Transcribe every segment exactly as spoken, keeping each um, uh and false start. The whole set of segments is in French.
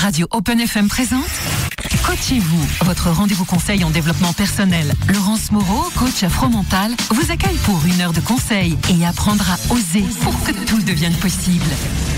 Radio Open F M présente Coachez-vous, votre rendez-vous conseil en développement personnel. Laurence Moreau, coach afro-mental, vous accueille pour une heure de conseil et apprendre à oser pour que tout devienne possible.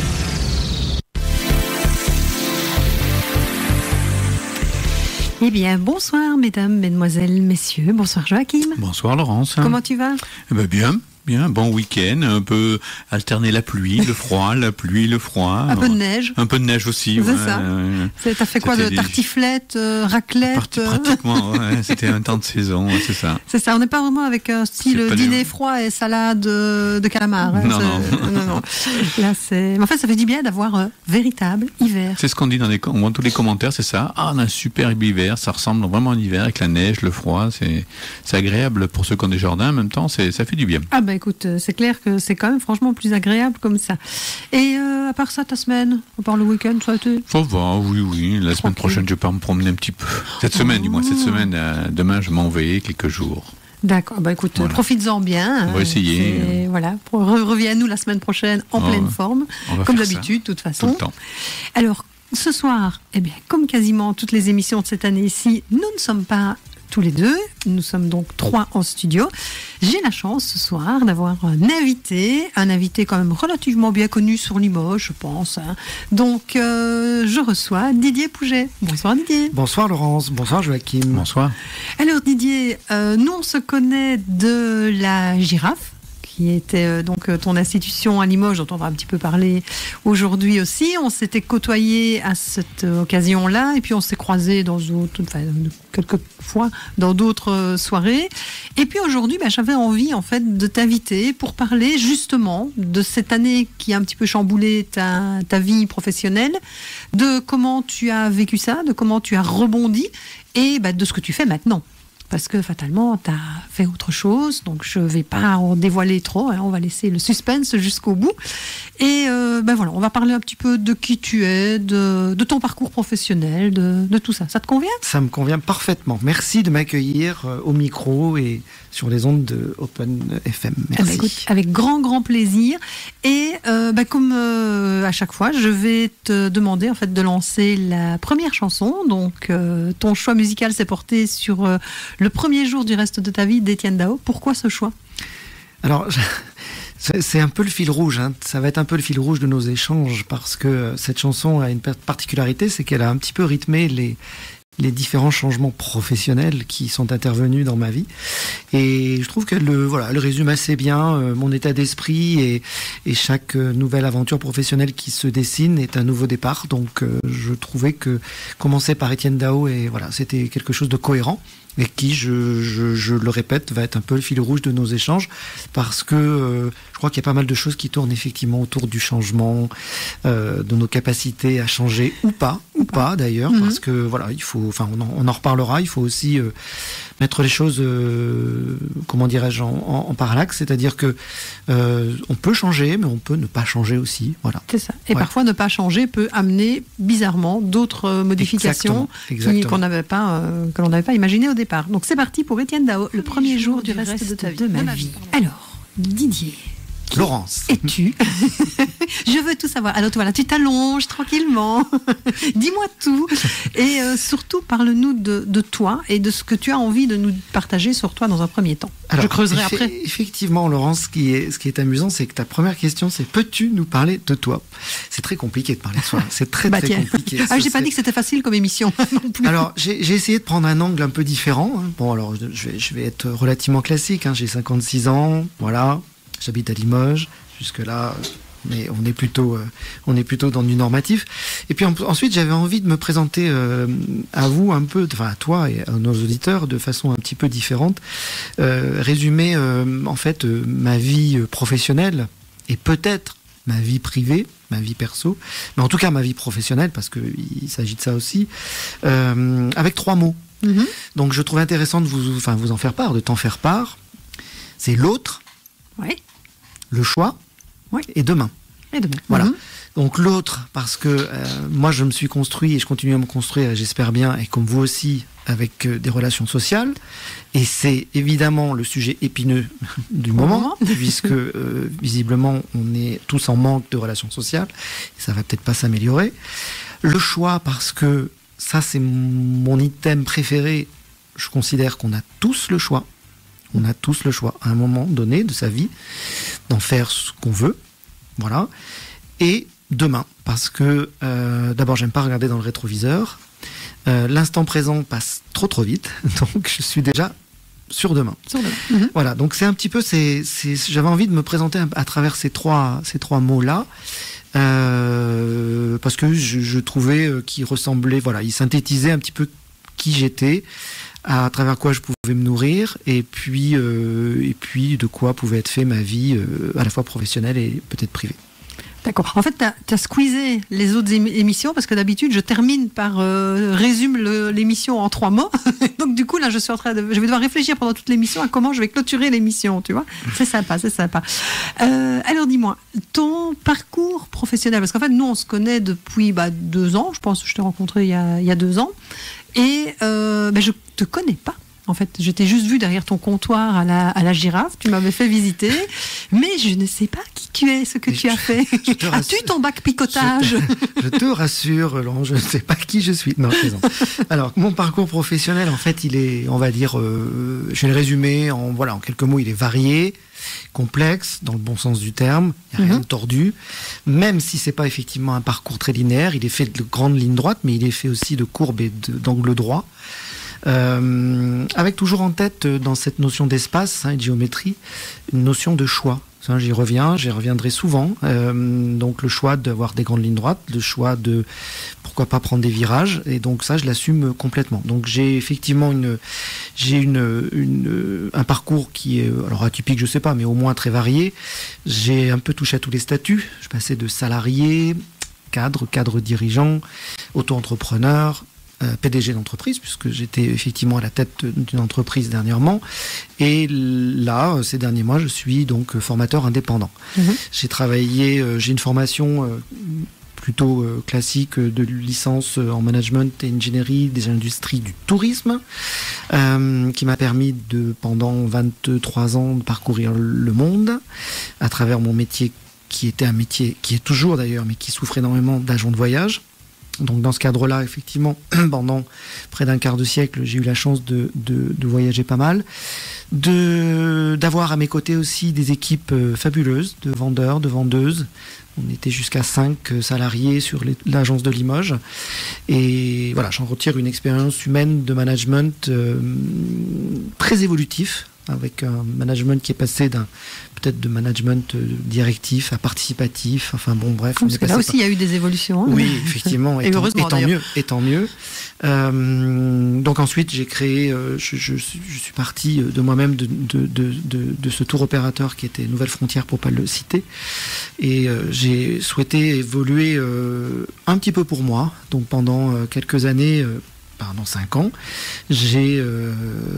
Eh bien, bonsoir mesdames, mesdemoiselles, messieurs. Bonsoir Joachim. Bonsoir Laurence. Comment tu vas ? Eh ben bien, bien, bon week-end, un peu alterner la pluie, le froid, la pluie, le froid. Un peu de neige. Un peu de neige aussi. C'est ouais. ça. C'est, t'as fait quoi, de tartiflette, euh, raclette Parti, Pratiquement, ouais, c'était un temps de saison, ouais, c'est ça. C'est ça, on n'est pas vraiment avec un style dîner les... froid et salade de, de calamar. Hein, non, non. non, non. Là, c'est... Mais en fait, ça fait du bien d'avoir un véritable hiver. C'est ce qu'on dit dans, les... dans tous les commentaires, c'est ça. Ah, on a un super hiver, ça ressemble vraiment à un hiver avec la neige, le froid, c'est, c'est agréable pour ceux qui ont des jardins, en même temps, c'est... ça fait du bien. Ah ben écoute, c'est clair que c'est quand même franchement plus agréable comme ça. Et euh, à part ça, ta semaine, à part le week-end, ça a été... Ça va, oui, oui. La Tranquille. Semaine prochaine, je vais pas me promener un petit peu. Cette oh. semaine, du moins, cette semaine, euh, demain, je m'en vais quelques jours. D'accord, bah écoute, voilà. Profites-en bien. On va essayer. C'est, voilà, reviens-nous la semaine prochaine en oh, pleine forme, comme d'habitude, de toute façon. Tout le temps. Alors, ce soir, eh bien, comme quasiment toutes les émissions de cette année-ci, nous ne sommes pas tous les deux, nous sommes donc trois en studio. J'ai la chance ce soir d'avoir un invité, un invité quand même relativement bien connu sur Limoges, je pense. Hein. Donc, euh, je reçois Didier Pouget. Bonsoir Didier. Bonsoir Laurence, bonsoir Joachim. Bonsoir. Alors Didier, euh, nous on se connaît de la Girafe, qui était euh, donc ton institution à Limoges, dont on va un petit peu parler aujourd'hui aussi. On s'était côtoyés à cette occasion-là, et puis on s'est croisés dans d'autres, enfin, quelques fois dans d'autres soirées. Et puis aujourd'hui, ben, j'avais envie en fait de t'inviter pour parler justement de cette année qui a un petit peu chamboulé ta, ta vie professionnelle, de comment tu as vécu ça, de comment tu as rebondi, et ben, de ce que tu fais maintenant. Parce que fatalement, tu as fait autre chose, donc je ne vais pas en dévoiler trop, hein, on va laisser le suspense jusqu'au bout. Et euh, ben voilà, on va parler un petit peu de qui tu es, de, de ton parcours professionnel, de, de tout ça. Ça te convient ? Ça me convient parfaitement. Merci de m'accueillir euh, au micro et sur les ondes de Open F M. Merci. Ah ben écoute, avec grand, grand plaisir. Et euh, ben comme euh, à chaque fois, je vais te demander en fait, de lancer la première chanson. Donc, euh, ton choix musical s'est porté sur... Euh, le premier jour du reste de ta vie d'Étienne Dao. Pourquoi ce choix ? Alors, c'est un peu le fil rouge. Hein. Ça va être un peu le fil rouge de nos échanges parce que cette chanson a une particularité, c'est qu'elle a un petit peu rythmé les, les différents changements professionnels qui sont intervenus dans ma vie. Et je trouve qu'elle le, voilà, elle résume assez bien euh, mon état d'esprit et, et chaque euh, nouvelle aventure professionnelle qui se dessine est un nouveau départ. Donc, euh, je trouvais que commencer par Étienne Dao, et voilà, c'était quelque chose de cohérent. Et qui, je, je, je le répète, va être un peu le fil rouge de nos échanges, parce que euh, je crois qu'il y a pas mal de choses qui tournent effectivement autour du changement, euh, de nos capacités à changer ou pas, ou pas d'ailleurs, mm-hmm. parce que voilà, il faut, enfin, on en, on en reparlera. Il faut aussi euh, mettre les choses, euh, comment dirais-je, en, en, en parallaxe, c'est-à-dire que euh, on peut changer, mais on peut ne pas changer aussi. Voilà. C'est ça. Et ouais. Parfois, ne pas changer peut amener bizarrement d'autres modifications Exactement. Exactement. Qui, qu'on n'avait pas, euh, que l'on n'avait pas imaginé au départ. Donc c'est parti pour Étienne Dao, le premier, premier jour du reste, reste de ta vie. De ma vie. Alors, Didier. Qui Laurence. Es-tu ? Je veux tout savoir. Alors voilà, tu t'allonges tranquillement. Dis-moi tout. Et euh, surtout, parle-nous de, de toi et de ce que tu as envie de nous partager sur toi dans un premier temps. Alors, je creuserai effe- après. Effectivement, Laurence, ce qui est, ce qui est amusant, c'est que ta première question, c'est peux-tu nous parler de toi ? C'est très compliqué de parler de soi. C'est très, bah, très tiens. compliqué. Ah, j'ai pas dit que c'était facile comme émission. Non plus. Alors, j'ai, j'ai essayé de prendre un angle un peu différent. Hein. Bon, alors, je vais, je vais être relativement classique. Hein. J'ai cinquante-six ans, voilà. J'habite à Limoges. Jusque-là, mais on est plutôt, euh, on est plutôt dans du normatif. Et puis en, ensuite, j'avais envie de me présenter euh, à vous un peu, enfin à toi et à nos auditeurs, de façon un petit peu différente. Euh, résumer euh, en fait euh, ma vie professionnelle et peut-être ma vie privée, ma vie perso, mais en tout cas ma vie professionnelle, parce qu'il s'agit de ça aussi, euh, avec trois mots. Mm-hmm. Donc je trouve intéressant de vous, enfin, vous en faire part, de t'en faire part. C'est l'autre, ouais. le choix, oui. et demain. Et demain. Voilà. Mm-hmm. Donc l'autre, parce que euh, moi je me suis construit et je continue à me construire, j'espère bien, et comme vous aussi, avec euh, des relations sociales. Et c'est évidemment le sujet épineux du moment, moment. puisque euh, visiblement on est tous en manque de relations sociales. Et ça va peut-être pas s'améliorer. Le choix, parce que ça, c'est mon item préféré. Je considère qu'on a tous le choix. On a tous le choix, à un moment donné de sa vie, d'en faire ce qu'on veut. Voilà. Et demain, parce que euh, d'abord, j'aime pas regarder dans le rétroviseur. Euh, l'instant présent passe trop trop vite, donc je suis déjà sur demain. Sur demain. Mmh. Voilà, donc c'est un petit peu, c'est, c'est, j'avais envie de me présenter à travers ces trois, ces trois mots-là, euh, parce que je, je trouvais qu'ils ressemblaient, voilà, ils synthétisaient un petit peu qui j'étais, à travers quoi je pouvais me nourrir, et puis, euh, et puis de quoi pouvait être fait ma vie, euh, à la fois professionnelle et peut-être privée. D'accord. En fait, tu as squeezé les autres émissions parce que d'habitude, je termine par euh, résume le, l'émission en trois mots. Donc, du coup, là, je suis en train de. Je vais devoir réfléchir pendant toute l'émission à comment je vais clôturer l'émission, tu vois. C'est sympa, c'est sympa. Euh, alors, dis-moi, ton parcours professionnel, parce qu'en fait, nous, on se connaît depuis bah, deux ans. Je pense que je t'ai rencontré il y a, il y a deux ans. Et euh, bah, je te connais pas. En fait, je t'ai juste vu derrière ton comptoir à la, à la Girafe, tu m'avais fait visiter, mais je ne sais pas qui tu es, ce que mais tu je, as fait. As-tu ton bac picotage? je te, je te rassure, Laurent, je ne sais pas qui je suis. Non, je plaisante. Alors, mon parcours professionnel, en fait, il est, on va dire, euh, je vais le résumer en, voilà, en quelques mots, il est varié, complexe, dans le bon sens du terme, il n'y a rien mm-hmm. de tordu, même si ce n'est pas effectivement un parcours très linéaire, il est fait de grandes lignes droites, mais il est fait aussi de courbes et de, d'angles droits. Euh, avec toujours en tête euh, dans cette notion d'espace hein, et de géométrie une notion de choix. Ça, j'y reviens, j'y reviendrai souvent. Euh, donc le choix d'avoir des grandes lignes droites, le choix de pourquoi pas prendre des virages, et donc ça je l'assume complètement. Donc j'ai effectivement une, j'ai une, une, un parcours qui est alors atypique, je sais pas, mais au moins très varié. J'ai un peu touché à tous les statuts. Je passais de salarié, cadre, cadre dirigeant, auto-entrepreneur. Euh, P D G d'entreprise, puisque j'étais effectivement à la tête d'une entreprise dernièrement. Et là, ces derniers mois, je suis donc formateur indépendant. Mmh. J'ai travaillé, euh, j'ai une formation euh, plutôt euh, classique de licence en management et ingénierie des industries du tourisme, euh, qui m'a permis de, pendant vingt-trois ans, de parcourir le monde à travers mon métier, qui était un métier, qui est toujours d'ailleurs, mais qui souffre énormément d'agent de voyage. Donc dans ce cadre-là, effectivement, pendant près d'un quart de siècle, j'ai eu la chance de, de, de voyager pas mal, de, d'avoir à mes côtés aussi des équipes fabuleuses, de vendeurs, de vendeuses. On était jusqu'à cinq salariés sur les, l'agence de Limoges. Et voilà, j'en retire une expérience humaine de management euh, très évolutif, avec un management qui est passé d'un peut-être de management directif à participatif, enfin bon bref. Parce on est que là aussi il par... y a eu des évolutions. Oui, effectivement, et, et, heureusement, et tant mieux, et tant mieux. Euh, donc ensuite j'ai créé, euh, je, je, je suis parti de moi-même de, de, de, de, de ce tour opérateur qui était Nouvelles Frontières pour pas le citer, et euh, j'ai souhaité évoluer euh, un petit peu pour moi, donc pendant euh, quelques années. Euh, Pendant cinq ans, j'ai euh,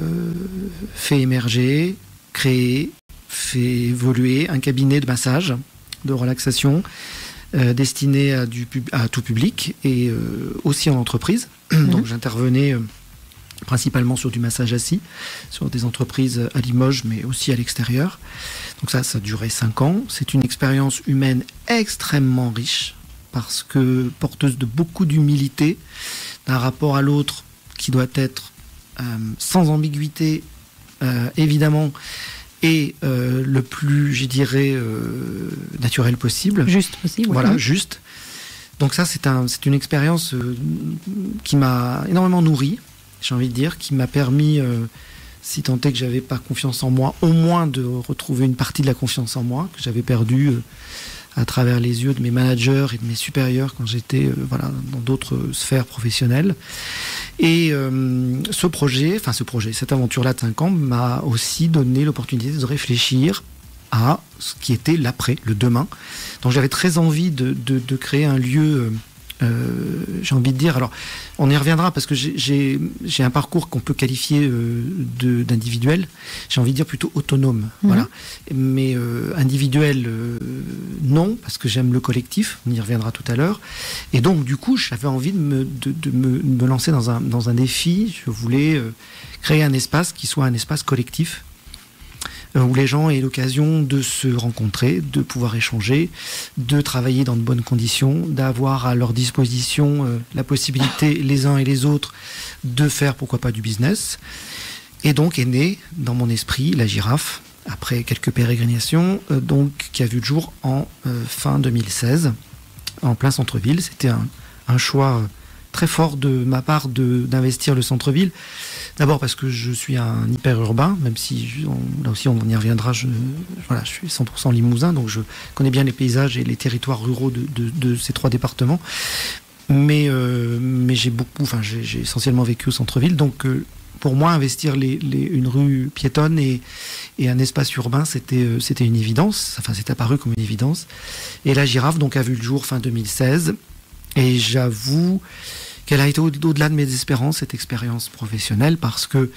fait émerger, créé, fait évoluer un cabinet de massage, de relaxation, euh, destiné à, du pub- à tout public et euh, aussi en entreprise. Mmh. Donc j'intervenais euh, principalement sur du massage assis, sur des entreprises à Limoges, mais aussi à l'extérieur. Donc ça, ça a duré cinq ans. C'est une expérience humaine extrêmement riche, parce que porteuse de beaucoup d'humilité, d'un rapport à l'autre qui doit être euh, sans ambiguïté, euh, évidemment, et euh, le plus, je dirais, euh, naturel possible. Juste possible. Voilà, oui. juste. Donc ça, c'est, un, c'est une expérience euh, qui m'a énormément nourri, j'ai envie de dire, qui m'a permis, euh, si tant est que j'avais pas confiance en moi, au moins de retrouver une partie de la confiance en moi, que j'avais perdue euh, à travers les yeux de mes managers et de mes supérieurs quand j'étais euh, voilà, dans d'autres sphères professionnelles. Et euh, ce projet, enfin ce projet, cette aventure-là de cinq ans m'a aussi donné l'opportunité de réfléchir à ce qui était l'après, le demain. Donc j'avais très envie de, de, de créer un lieu... Euh, j'ai envie de dire, alors on y reviendra parce que j'ai, j'ai, j'ai un parcours qu'on peut qualifier euh, de, d'individuel, j'ai envie de dire plutôt autonome, mmh. voilà. Mais euh, individuel, euh, non, parce que j'aime le collectif, on y reviendra tout à l'heure. Et donc du coup, j'avais envie de me, de, de me, me lancer dans un, dans un défi. Je voulais euh, créer un espace qui soit un espace collectif, euh, où les gens aient l'occasion de se rencontrer, de pouvoir échanger, de travailler dans de bonnes conditions, d'avoir à leur disposition euh, la possibilité, les uns et les autres, de faire, pourquoi pas, du business. Et donc est née, dans mon esprit, la Girafe, après quelques pérégrinations, euh, donc, qui a vu le jour en euh, fin deux mille seize, en plein centre-ville. C'était un, un choix très fort de ma part de, d'investir le centre-ville. D'abord parce que je suis un hyper urbain, même si je, on, là aussi on y reviendra, je, voilà, je suis cent pour cent limousin, donc je connais bien les paysages et les territoires ruraux de, de, de ces trois départements. Mais, euh, mais j'ai beaucoup, enfin j'ai, j'ai essentiellement vécu au centre-ville, donc euh, pour moi investir les, les, une rue piétonne et, et un espace urbain, c'était, euh, c'était une évidence, enfin c'est apparu comme une évidence. Et la Girafe donc a vu le jour fin deux mille seize. Et j'avoue qu'elle a été au-delà de mes espérances, cette expérience professionnelle, parce que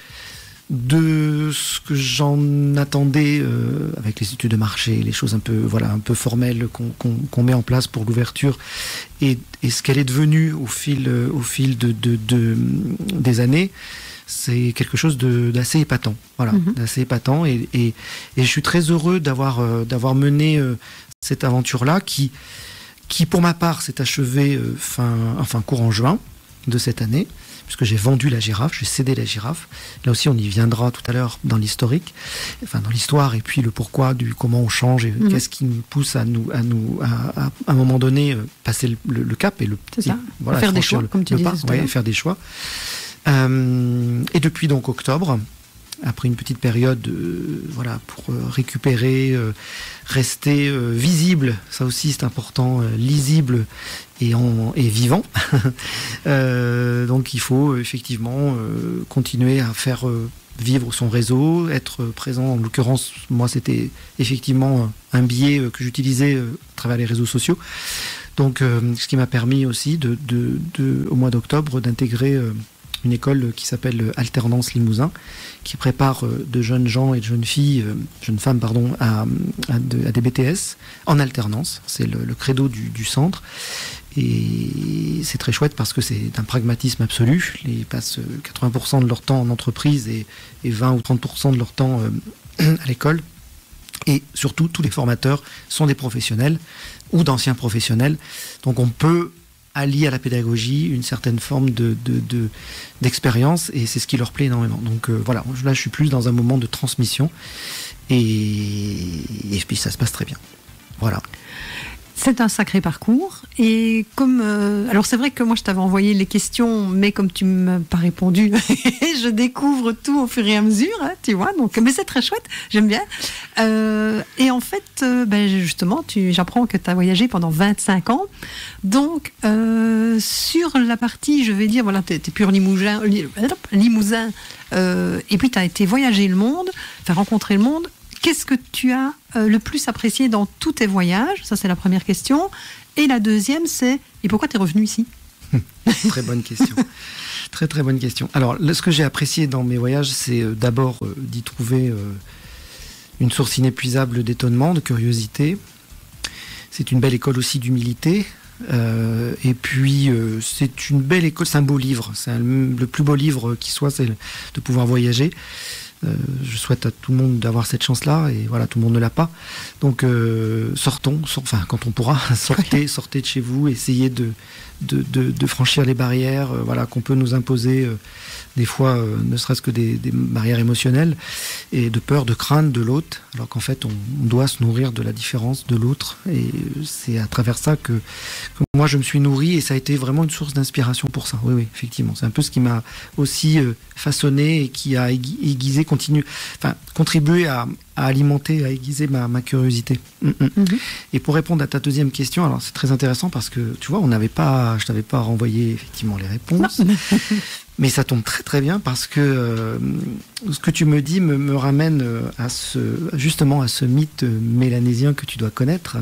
de ce que j'en attendais euh, avec les études de marché, les choses un peu, voilà, un peu formelles qu'on, qu'on, qu'on met en place pour l'ouverture, et, et ce qu'elle est devenue au fil, euh, au fil de, de, de, des années, c'est quelque chose de, d'assez épatant. Voilà, mm-hmm. d'assez épatant. Et, et, et je suis très heureux d'avoir, euh, d'avoir mené euh, cette aventure-là qui... qui pour ma part s'est achevé euh, fin, enfin, courant juin de cette année, puisque j'ai vendu la Girafe, j'ai cédé la Girafe. Là aussi, on y viendra tout à l'heure dans l'historique, enfin dans l'histoire, et puis le pourquoi du comment on change, et mmh. qu'est-ce qui nous pousse à nous, à nous, à, à, à un moment donné, euh, passer le, le, le cap et le, c'est ça. Et, voilà, faire des choix, le, comme tu disais. Ouais, faire des choix. Euh, et depuis donc octobre, après une petite période euh, voilà, pour euh, récupérer, euh, rester euh, visible, ça aussi c'est important, euh, lisible et, en, et vivant. euh, donc il faut euh, effectivement euh, continuer à faire euh, vivre son réseau, être présent. En l'occurrence, moi c'était effectivement un biais euh, que j'utilisais euh, à travers les réseaux sociaux. Donc euh, ce qui m'a permis aussi de, de, de, au mois d'octobre d'intégrer euh, une école qui s'appelle Alternance Limousin, qui prépare de jeunes gens et de jeunes filles, jeunes femmes pardon, à, à, de, à des B T S en alternance. C'est le, le credo du, du centre. Et c'est très chouette parce que c'est d'un pragmatisme absolu. Ils passent quatre-vingts pour cent de leur temps en entreprise et, et vingt ou trente pour cent de leur temps euh, à l'école. Et surtout, tous les formateurs sont des professionnels ou d'anciens professionnels. Donc on peut allier à la pédagogie une certaine forme de, de, de, d'expérience, et c'est ce qui leur plaît énormément. Donc euh, voilà, là je suis plus dans un moment de transmission, et, et puis ça se passe très bien. Voilà. C'est un sacré parcours, et comme euh, alors c'est vrai que moi je t'avais envoyé les questions, mais comme tu ne m'as pas répondu, je découvre tout au fur et à mesure, hein, tu vois. Donc, mais c'est très chouette, j'aime bien. Euh, et en fait, euh, ben justement, tu, j'apprends que tu as voyagé pendant vingt-cinq ans. Donc euh, sur la partie, je vais dire, voilà, tu es pur Limousin, Limousin, euh, et puis tu as été voyager le monde, faire rencontrer le monde. Qu'est-ce que tu as euh, le plus apprécié dans tous tes voyages ? Ça, c'est la première question. Et la deuxième, c'est et pourquoi tu es revenu ici ? Très bonne question. Très, très bonne question. Alors, ce que j'ai apprécié dans mes voyages, c'est euh, d'abord euh, d'y trouver euh, une source inépuisable d'étonnement, de curiosité. C'est une belle école aussi d'humilité. Euh, et puis, euh, c'est une belle école, c'est un beau livre. C'est un, le plus beau livre qui soit, c'est de pouvoir voyager. Euh, je souhaite à tout le monde d'avoir cette chance-là, et voilà, tout le monde ne l'a pas. Donc euh, sortons, sort, enfin quand on pourra, sortez, sortez de chez vous, essayez de, de, de, de franchir les barrières, euh, voilà, qu'on peut nous imposer, euh, des fois, euh, ne serait-ce que des, des barrières émotionnelles, et de peur, de crainte de l'autre, alors qu'en fait on, on doit se nourrir de la différence de l'autre, et c'est à travers ça que, que moi je me suis nourri, et ça a été vraiment une source d'inspiration pour ça. Oui, oui, effectivement, c'est un peu ce qui m'a aussi euh, façonné et qui a aiguisé, continue, enfin, contribué à, à alimenter, à aiguiser ma, ma curiosité. Mm -hmm. Mm-hmm. Et pour répondre à ta deuxième question, alors c'est très intéressant parce que tu vois, on n'avait pas, je t'avais pas renvoyé effectivement les réponses, mais ça tombe très très bien parce que euh, ce que tu me dis me, me ramène à ce, justement à ce mythe mélanésien que tu dois connaître,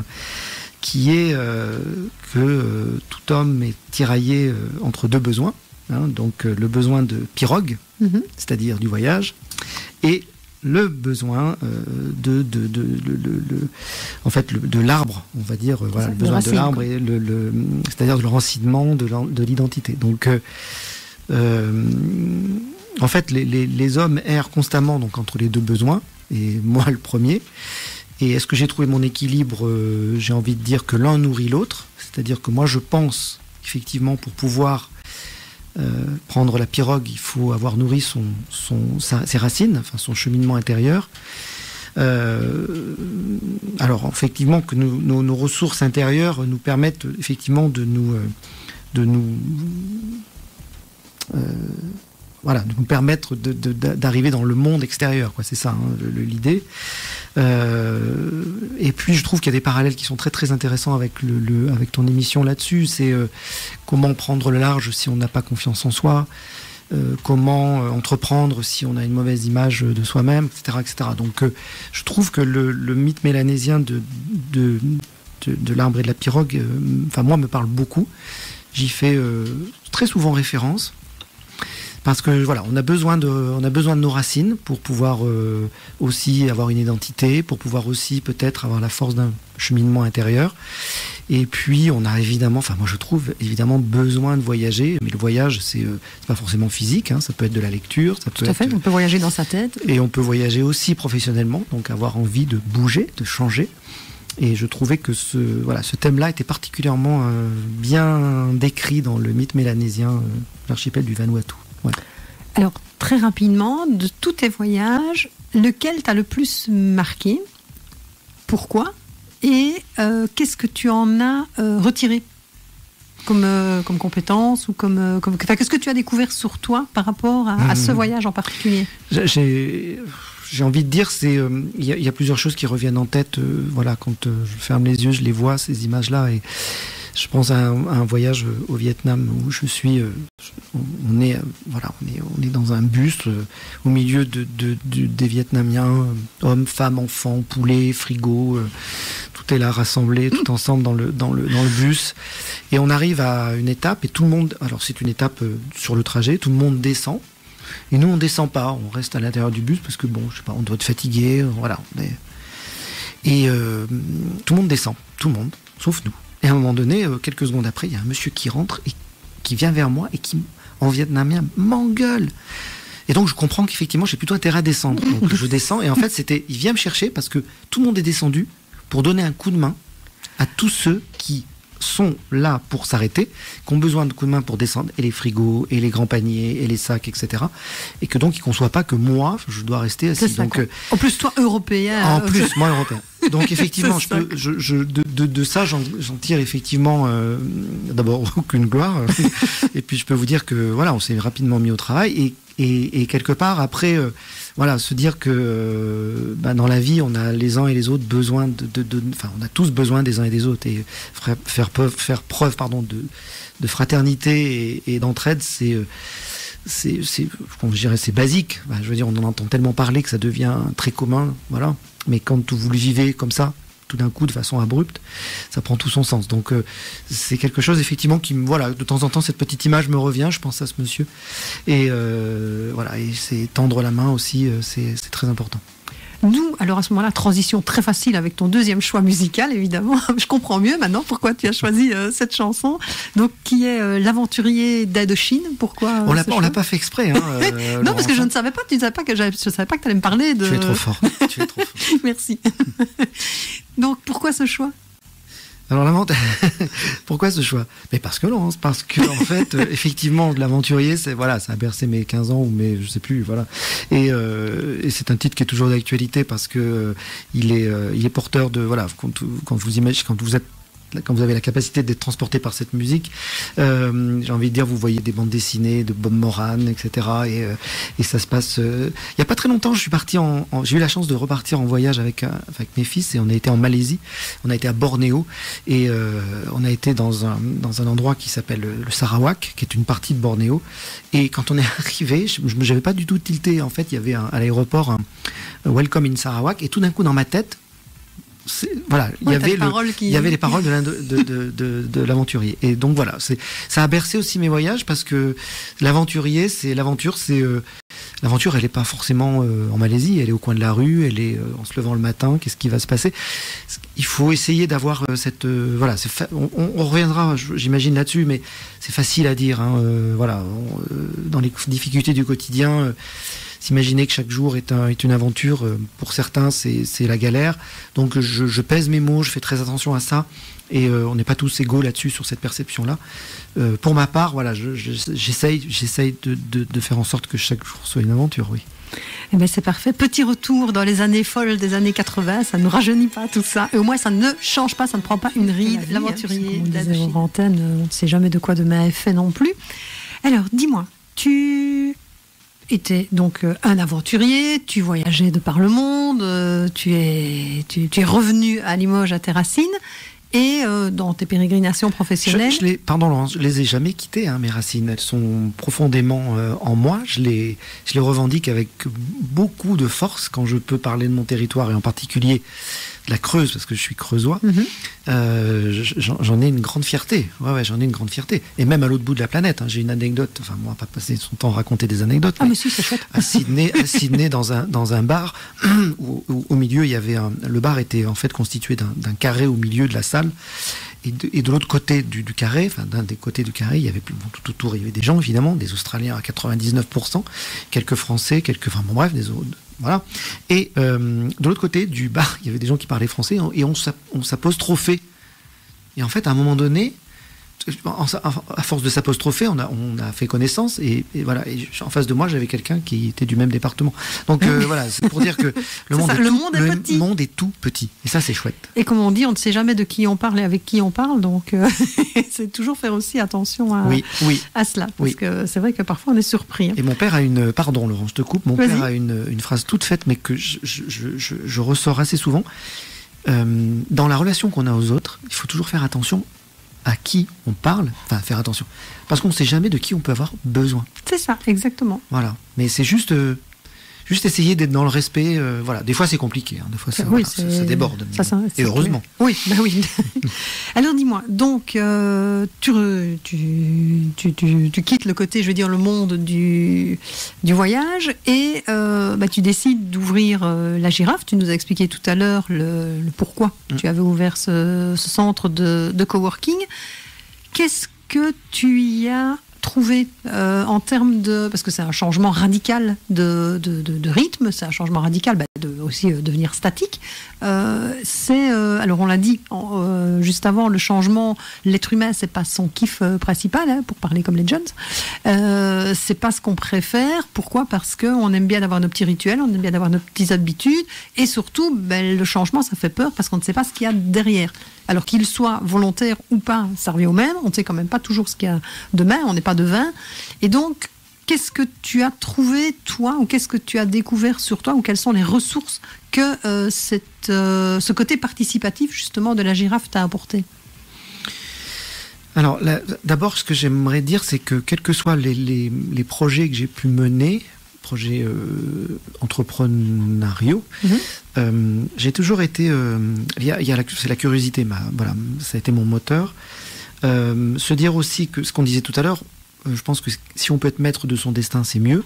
qui est euh, que euh, tout homme est tiraillé euh, entre deux besoins. Hein, donc euh, le besoin de pirogue, mmh. c'est-à-dire du voyage, et le besoin euh, de, de, de, de, de, de, en fait, le, de l'arbre, on va dire, euh, voilà, le besoin de l'arbre, et le, le, c'est-à-dire de l'enracinement de, de l'identité. Donc, euh, euh, en fait, les, les, les hommes errent constamment donc, entre les deux besoins, et moi le premier. Et est-ce que j'ai trouvé mon équilibre? euh, J'ai envie de dire que l'un nourrit l'autre, c'est-à-dire que moi je pense effectivement pour pouvoir euh, prendre la pirogue, il faut avoir nourri son, son, sa, ses racines, enfin son cheminement intérieur. Euh, alors effectivement que nous, nos, nos ressources intérieures nous permettent effectivement de nous, de nous euh, voilà, de nous permettre de, de, d'arriver dans le monde extérieur, quoi. C'est ça, hein, le, l'idée. Euh, et puis je trouve qu'il y a des parallèles qui sont très très intéressants avec, le, le, avec ton émission là-dessus. C'est euh, comment prendre le large si on n'a pas confiance en soi, euh, comment euh, entreprendre si on a une mauvaise image de soi-même, et cetera, et cetera. Donc euh, je trouve que le, le mythe mélanésien de, de, de, de l'arbre et de la pirogue, euh, enfin moi me parle beaucoup. J'y fais euh, très souvent référence. Parce que voilà, on a besoin de, on a besoin de nos racines pour pouvoir euh, aussi avoir une identité, pour pouvoir aussi peut-être avoir la force d'un cheminement intérieur. Et puis on a évidemment, enfin moi je trouve évidemment besoin de voyager, mais le voyage c'est, euh, c'est pas forcément physique, hein, ça peut être de la lecture, ça peut Tout à fait, être, on peut voyager dans sa tête. Et on peut voyager aussi professionnellement, donc avoir envie de bouger, de changer. Et je trouvais que ce, voilà, ce thème-là était particulièrement euh, bien décrit dans le mythe mélanésien, euh, l'archipel du Vanuatu. Ouais. Alors, très rapidement, de tous tes voyages, lequel t'a le plus marqué? Pourquoi? Et euh, qu'est-ce que tu en as euh, retiré comme, euh, comme compétence ou comme, euh, comme... Enfin, qu'est-ce que tu as découvert sur toi par rapport à, mmh. à ce voyage en particulier? J'ai, j'ai envie de dire, c'est euh, y, y a plusieurs choses qui reviennent en tête. Euh, voilà, quand euh, je ferme les yeux, je les vois, ces images-là. Et je pense à un, à un voyage au Vietnam où je suis, euh, on est, euh, voilà, on est, on est dans un bus euh, au milieu de, de, de, des Vietnamiens, euh, hommes, femmes, enfants, poulets, frigos, euh, tout est là rassemblé, tout ensemble dans le, dans le, dans le bus. Et on arrive à une étape et tout le monde, alors c'est une étape euh, sur le trajet, tout le monde descend. Et nous on descend pas, on reste à l'intérieur du bus parce que bon, je sais pas, on doit être fatigué, euh, voilà. On est... Et euh, tout le monde descend, tout le monde, sauf nous. Et à un moment donné, euh, quelques secondes après, il y a un monsieur qui rentre et qui vient vers moi et qui, en vietnamien, m'engueule. Et donc je comprends qu'effectivement, j'ai plutôt intérêt à descendre. Donc je descends et en fait, c'était, il vient me chercher parce que tout le monde est descendu pour donner un coup de main à tous ceux qui sont là pour s'arrêter, qui ont besoin de coups de main pour descendre, et les frigos, et les grands paniers, et les sacs, et cetera. Et que donc, ils ne conçoivent pas que moi, je dois rester assis. Ça, donc, euh, en plus, toi, européen. En plus, moi, européen. Donc, effectivement, je peux, je, je, de, de, de ça, j'en, j'en tire effectivement, euh, d'abord, aucune gloire. Et puis, je peux vous dire que, voilà, on s'est rapidement mis au travail. Et, et, et quelque part, après, euh, voilà, se dire que euh, bah, dans la vie, on a les uns et les autres besoin de, de, de, enfin, on a tous besoin des uns et des autres. Et faire preuve, faire preuve, pardon, de, de fraternité et, et d'entraide, c'est, c'est, c'est, je dirais, c'est basique. Bah, je veux dire, on en entend tellement parler que ça devient très commun, voilà. Mais quand vous le vivez comme ça, tout d'un coup, de façon abrupte, ça prend tout son sens. Donc, euh, c'est quelque chose, effectivement, qui me... Voilà, de temps en temps, cette petite image me revient, je pense à ce monsieur. Et euh, voilà, et c'est tendre la main aussi, euh, c'est, c'est très important. Nous, alors à ce moment-là, transition très facile avec ton deuxième choix musical, évidemment. Je comprends mieux maintenant pourquoi tu as choisi euh, cette chanson, donc qui est euh, L'Aventurier d'Indochine. Pourquoi euh, On l'a pas, on l'a pas fait exprès. Hein, euh, non, parce que je ne savais pas, tu ne savais pas que je savais pas que tu allais me parler de. Tu es trop fort. Tu es trop fort. Merci. Donc pourquoi ce choix? Alors l'aventurier, pourquoi ce choix? Mais parce que non, parce que en fait, euh, effectivement, l'aventurier, c'est voilà, ça a bercé mes quinze ans ou mes, je sais plus, voilà. Et, euh, et c'est un titre qui est toujours d'actualité parce que euh, il est, euh, il est porteur de voilà, quand, quand vous imaginez, quand vous êtes quand vous avez la capacité d'être transporté par cette musique, euh, j'ai envie de dire, vous voyez des bandes dessinées de Bob Moran, et cetera. Et, euh, et ça se passe. Euh, il n'y a pas très longtemps, je suis parti en, en, j'ai eu la chance de repartir en voyage avec avec mes fils et on a été en Malaisie, on a été à Bornéo et euh, on a été dans un dans un endroit qui s'appelle le, le Sarawak, qui est une partie de Bornéo. Et quand on est arrivé, je n'avais pas du tout tilté. En fait, il y avait un, à l'aéroport un, un Welcome in Sarawak et tout d'un coup dans ma tête. C'est, voilà, il ouais, y avait le, qui... il y avait les paroles de, de, de, de, de l'aventurier. Et donc voilà, c'est, ça a bercé aussi mes voyages parce que l'aventurier, c'est l'aventure, c'est euh, l'aventure, elle est pas forcément euh, en Malaisie, elle est au coin de la rue, elle est euh, en se levant le matin. Qu'est-ce qui va se passer? Il faut essayer d'avoir euh, cette, euh, voilà, c'est fa- on, on reviendra, j'imagine là-dessus, mais c'est facile à dire. Hein, euh, voilà, on, euh, dans les difficultés du quotidien. Euh, s'imaginer que chaque jour est, un, est une aventure, euh, pour certains, c'est, c'est la galère. Donc je, je pèse mes mots, je fais très attention à ça. Et euh, on n'est pas tous égaux là-dessus, sur cette perception-là. Euh, pour ma part, voilà, je, je, j'essaye, j'essaye de, de, de faire en sorte que chaque jour soit une aventure, oui. Eh bien, c'est parfait. Petit retour dans les années folles des années quatre-vingts, ça ne nous rajeunit pas tout ça. Et au moins, ça ne change pas, ça ne prend pas une ride. La vie, L'aventurier, hein, comme on disait hors antenne, on ne sait jamais de quoi demain est fait non plus. Alors, dis-moi, tu étais donc euh, un aventurier, tu voyageais de par le monde, euh, tu, es, tu, tu es revenu à Limoges à tes racines. Et euh, dans tes pérégrinations professionnelles. Je, je les, pardon Laurence, je les ai jamais quittées, hein, mes racines. Elles sont profondément euh, en moi. Je les, je les revendique avec beaucoup de force quand je peux parler de mon territoire, et en particulier de la Creuse, parce que je suis creusois. Mm-hmm. Euh, j'en, j'en ai une grande fierté. Ouais, ouais, j'en ai une grande fierté. Et même à l'autre bout de la planète. Hein, j'ai une anecdote. Enfin, moi, on va pas passer son temps à raconter des anecdotes. Ah, mais, mais si, c'est chouette. À Sydney, à Sydney dans un dans un bar où, où au milieu il y avait un, le bar était en fait constitué d'un, d'un carré au milieu de la salle. Et de, et de l'autre côté du, du carré, enfin d'un des côtés du carré, il y avait plus, bon, tout autour, il y avait des gens évidemment, des Australiens à quatre-vingt-dix-neuf pour cent, quelques Français, quelques, enfin bon bref, des autres, voilà. Et euh, de l'autre côté du bar, il y avait des gens qui parlaient français et on, on s'apostrophait. Et en fait, à un moment donné, à force de s'apostropher, on a, on a fait connaissance et, et voilà. Et en face de moi, j'avais quelqu'un qui était du même département. Donc euh, voilà, c'est pour dire que le, monde, ça, est le tout, monde est le petit. monde est tout petit. Et ça, c'est chouette. Et comme on dit, on ne sait jamais de qui on parle et avec qui on parle. Donc, euh, c'est toujours faire aussi attention à, oui, oui. à cela. Parce oui. que c'est vrai que parfois, on est surpris. Hein. Et mon père a une... Pardon, Laurent, je te coupe. Mon Vas-y. père a une, une phrase toute faite, mais que je, je, je, je ressors assez souvent. Euh, dans la relation qu'on a aux autres, il faut toujours faire attention à qui on parle, enfin faire attention, parce qu'on ne sait jamais de qui on peut avoir besoin. C'est ça, exactement. Voilà, mais c'est juste, euh, juste essayer d'être dans le respect. Euh, voilà, des fois c'est compliqué, hein, des fois ça, oui, voilà, ça, ça déborde. Ça, ça, et heureusement. Oui, bah oui. Alors dis-moi, donc euh, tu, tu, tu, tu, tu quittes le côté, je veux dire, le monde du, du voyage et euh, bah, tu décides d'ouvrir euh, la Girafe. Tu nous as expliqué tout à l'heure le, le pourquoi mmh. tu avais ouvert ce, ce centre de, de coworking. Qu'est-ce que tu y as trouvé euh, en termes de... Parce que c'est un changement radical de, de, de, de rythme, c'est un changement radical bah, de aussi euh, devenir statique. Euh, c'est, euh, alors on l'a dit en, euh, juste avant, le changement, l'être humain, c'est pas son kiff euh, principal, hein, pour parler comme les Jones. Euh, c'est pas ce qu'on préfère. Pourquoi ? Parce qu'on aime bien avoir nos petits rituels, on aime bien avoir nos petites habitudes, et surtout, ben, le changement, ça fait peur parce qu'on ne sait pas ce qu'il y a derrière. Alors qu'il soit volontaire ou pas, ça revient au même. On ne sait quand même pas toujours ce qu'il y a demain, on n'est pas devin. Et donc, qu'est-ce que tu as trouvé, toi, ou qu'est-ce que tu as découvert sur toi, ou quelles sont les ressources que euh, cette, euh, ce côté participatif, justement, de la Girafe t'a apporté ? Alors, là, d'abord, ce que j'aimerais dire, c'est que quels que soient les, les, les projets que j'ai pu mener, projets euh, entrepreneuriaux, mmh. euh, j'ai toujours été... Euh, il y a, il y a la, c'est la curiosité, ma, voilà, ça a été mon moteur. Euh, se dire aussi que, ce qu'on disait tout à l'heure, euh, je pense que si on peut être maître de son destin, c'est mieux.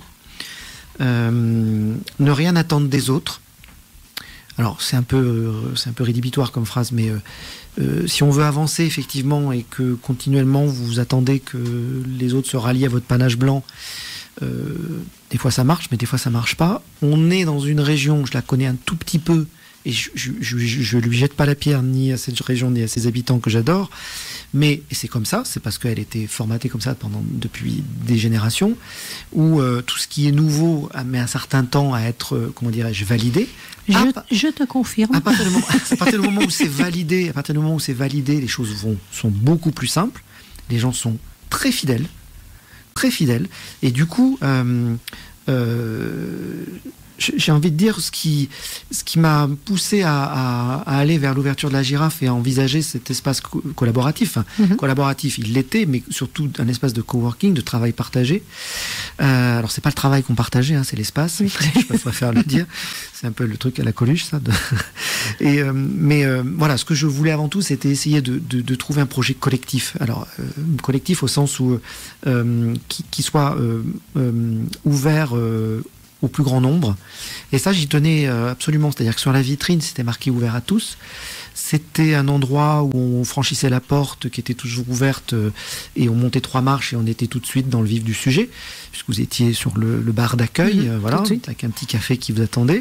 Euh, ne rien attendre des autres. Alors, c'est un peu, euh, c'est un peu rédhibitoire comme phrase, mais euh, euh, si on veut avancer, effectivement, et que continuellement vous attendez que les autres se rallient à votre panache blanc, euh, des fois ça marche, mais des fois ça marche pas. On est dans une région, je la connais un tout petit peu, et je, je, je, je lui jette pas la pierre ni à cette région ni à ses habitants que j'adore, mais c'est comme ça, c'est parce qu'elle était formatée comme ça pendant, depuis des générations, où euh, tout ce qui est nouveau met un certain temps à être, euh, comment dirais-je, validé. Je, à, je te confirme. À partir, du moment, à partir du moment où c'est validé, à partir du moment où c'est validé, les choses vont, sont beaucoup plus simples. Les gens sont très fidèles, très fidèles, et du coup, euh, euh, j'ai envie de dire ce qui, ce qui m'a poussé à, à, à aller vers l'ouverture de la Girafe et à envisager cet espace co- collaboratif. Mm-hmm. Collaboratif, il l'était, mais surtout un espace de coworking, de travail partagé. Euh, alors, c'est pas le travail qu'on partageait, hein, c'est l'espace. Oui. Je préfère le dire. C'est un peu le truc à la Coluche, ça. De... Et, euh, mais euh, voilà, ce que je voulais avant tout, c'était essayer de, de, de trouver un projet collectif. Alors, euh, collectif au sens où euh, qui, qui soit euh, euh, ouvert euh, au plus grand nombre. Et ça, j'y tenais euh, absolument. C'est-à-dire que sur la vitrine, c'était marqué ouvert à tous. C'était un endroit où on franchissait la porte qui était toujours ouverte euh, et on montait trois marches et on était tout de suite dans le vif du sujet, puisque vous étiez sur le, le bar d'accueil, mmh, euh, voilà, avec un petit café qui vous attendait.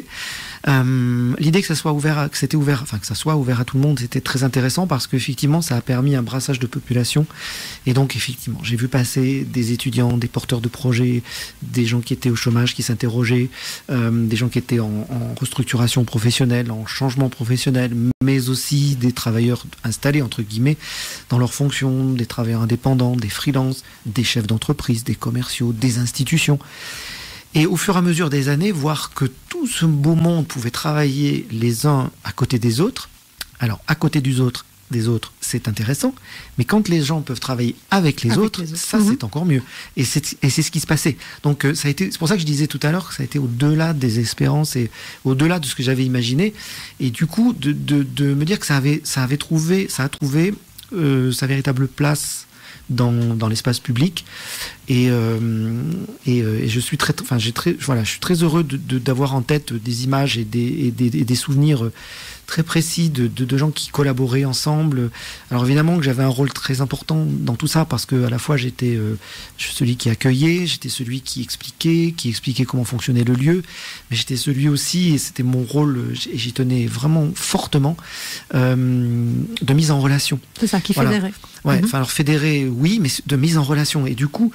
Euh, l'idée que ça soit ouvert, à, que c'était ouvert, enfin que ça soit ouvert à tout le monde, c'était très intéressant parce qu'effectivement, ça a permis un brassage de population. Et donc, effectivement, j'ai vu passer des étudiants, des porteurs de projets, des gens qui étaient au chômage, qui s'interrogeaient, euh, des gens qui étaient en, en restructuration professionnelle, en changement professionnel, mais aussi des travailleurs installés, entre guillemets, dans leurs fonctions, des travailleurs indépendants, des freelances, des chefs d'entreprise, des commerciaux, des institutions. Et au fur et à mesure des années, voir que tout ce beau monde pouvait travailler les uns à côté des autres. Alors, à côté des autres, des autres, c'est intéressant. Mais quand les gens peuvent travailler avec les, avec autres, les autres, ça, mmh. c'est encore mieux. Et c'est, et c'est ce qui se passait. Donc, euh, ça a été, c'est pour ça que je disais tout à l'heure que ça a été au-delà des espérances et au-delà de ce que j'avais imaginé. Et du coup, de, de, de me dire que ça avait, ça avait trouvé, ça a trouvé euh, sa véritable place dans, dans l'espace public. Et, euh, et, euh, et je suis très, enfin, j'ai très, voilà, je suis très heureux de, de, d'avoir en tête des images et des, et des, et des souvenirs très précis de, de, de gens qui collaboraient ensemble. Alors évidemment que j'avais un rôle très important dans tout ça parce que à la fois j'étais euh, celui qui accueillait, j'étais celui qui expliquait, qui expliquait comment fonctionnait le lieu, mais j'étais celui aussi, et c'était mon rôle, et j'y tenais vraiment fortement, euh, de mise en relation. C'est ça, qui voilà. fédérait. Ouais, mm-hmm. enfin alors fédérer, oui, mais de mise en relation. Et du coup,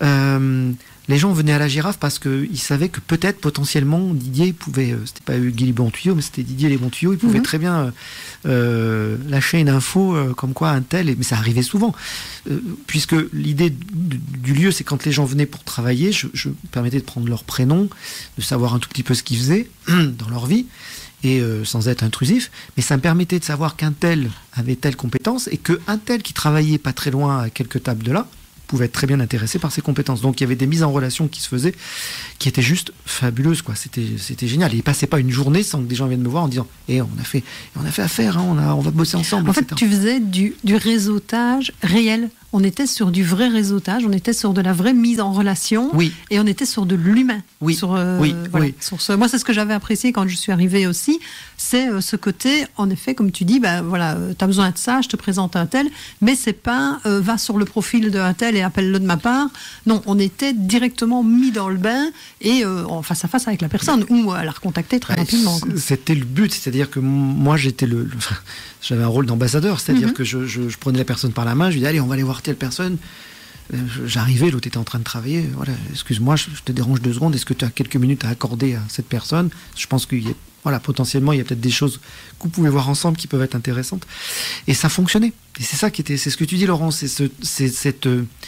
euh, les gens venaient à la Girafe parce qu'ils savaient que peut-être, potentiellement, Didier pouvait, euh, c'était pas Guy les bons tuyaux, mais c'était Didier les bons tuyaux, il pouvait mm-hmm. très bien euh, euh, lâcher une info euh, comme quoi un tel, mais ça arrivait souvent, euh, puisque l'idée du, du lieu, c'est quand les gens venaient pour travailler, je, je permettais de prendre leur prénom, de savoir un tout petit peu ce qu'ils faisaient dans leur vie, et euh, sans être intrusif, mais ça me permettait de savoir qu'un tel avait telle compétence et qu'un tel qui travaillait pas très loin à quelques tables de là pouvait être très bien intéressé par ses compétences. Donc il y avait des mises en relation qui se faisaient, qui étaient juste fabuleuses, quoi. C'était, c'était génial. Et il passait pas une journée sans que des gens viennent me voir en disant eh, on a fait, on a fait affaire, hein, on, a, on va bosser ensemble. En et cetera. fait, tu faisais du, du réseautage réel. On était sur du vrai réseautage, on était sur de la vraie mise en relation, oui. et on était sur de l'humain. Oui. Sur, euh, oui. voilà, oui. sur ce, moi, c'est ce que j'avais apprécié quand je suis arrivée aussi, c'est euh, ce côté, en effet, comme tu dis, bah, voilà, euh, tu as besoin de ça, je te présente un tel, mais c'est pas euh, va sur le profil d'un tel et appelle-le de ma part. Non, on était directement mis dans le bain et euh, en face à face avec la personne, ou à la recontacter très ouais, rapidement. Quoi. C'était le but, c'est-à-dire que moi, j'étais le, le j'avais un rôle d'ambassadeur, c'est-à-dire mm-hmm. que je, je, je prenais la personne par la main, je lui disais allez, on va aller voir telle personne. J'arrivais, l'autre était en train de travailler. Voilà, excuse-moi, je te dérange deux secondes. Est-ce que tu as quelques minutes à accorder à cette personne? Je pense qu'il y a, voilà, potentiellement, il y a peut-être des choses que vous pouvez voir ensemble qui peuvent être intéressantes. Et ça fonctionnait. Et c'est ça qui était, c'est ce que tu dis, Laurent, c'est ce, c'est cette,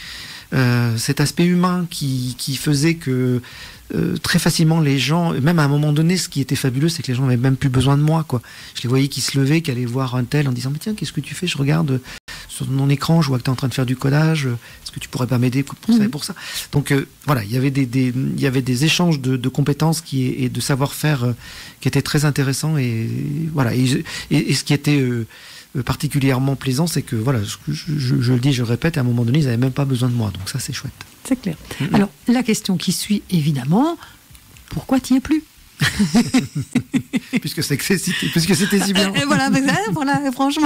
euh, cet aspect humain qui, qui faisait que euh, très facilement les gens, même à un moment donné, ce qui était fabuleux, c'est que les gens n'avaient même plus besoin de moi, quoi. Je les voyais qui se levaient, qui allaient voir un tel en disant mais tiens, qu'est-ce que tu fais? Je regarde sur mon écran, je vois que tu es en train de faire du codage, est-ce que tu pourrais pas m'aider pour ça mmh. et pour ça? Donc euh, voilà, il y avait des, des, il y avait des échanges de, de compétences qui, et de savoir-faire euh, qui étaient très intéressants, et voilà, et, et, et ce qui était euh, particulièrement plaisant, c'est que voilà, je, je, je le dis, je le répète, à un moment donné, ils n'avaient même pas besoin de moi, donc ça c'est chouette. C'est clair. Mmh. Alors la question qui suit, évidemment, pourquoi tu n'y es plus? puisque, c'est, puisque c'était si bien. Et voilà, voilà, franchement.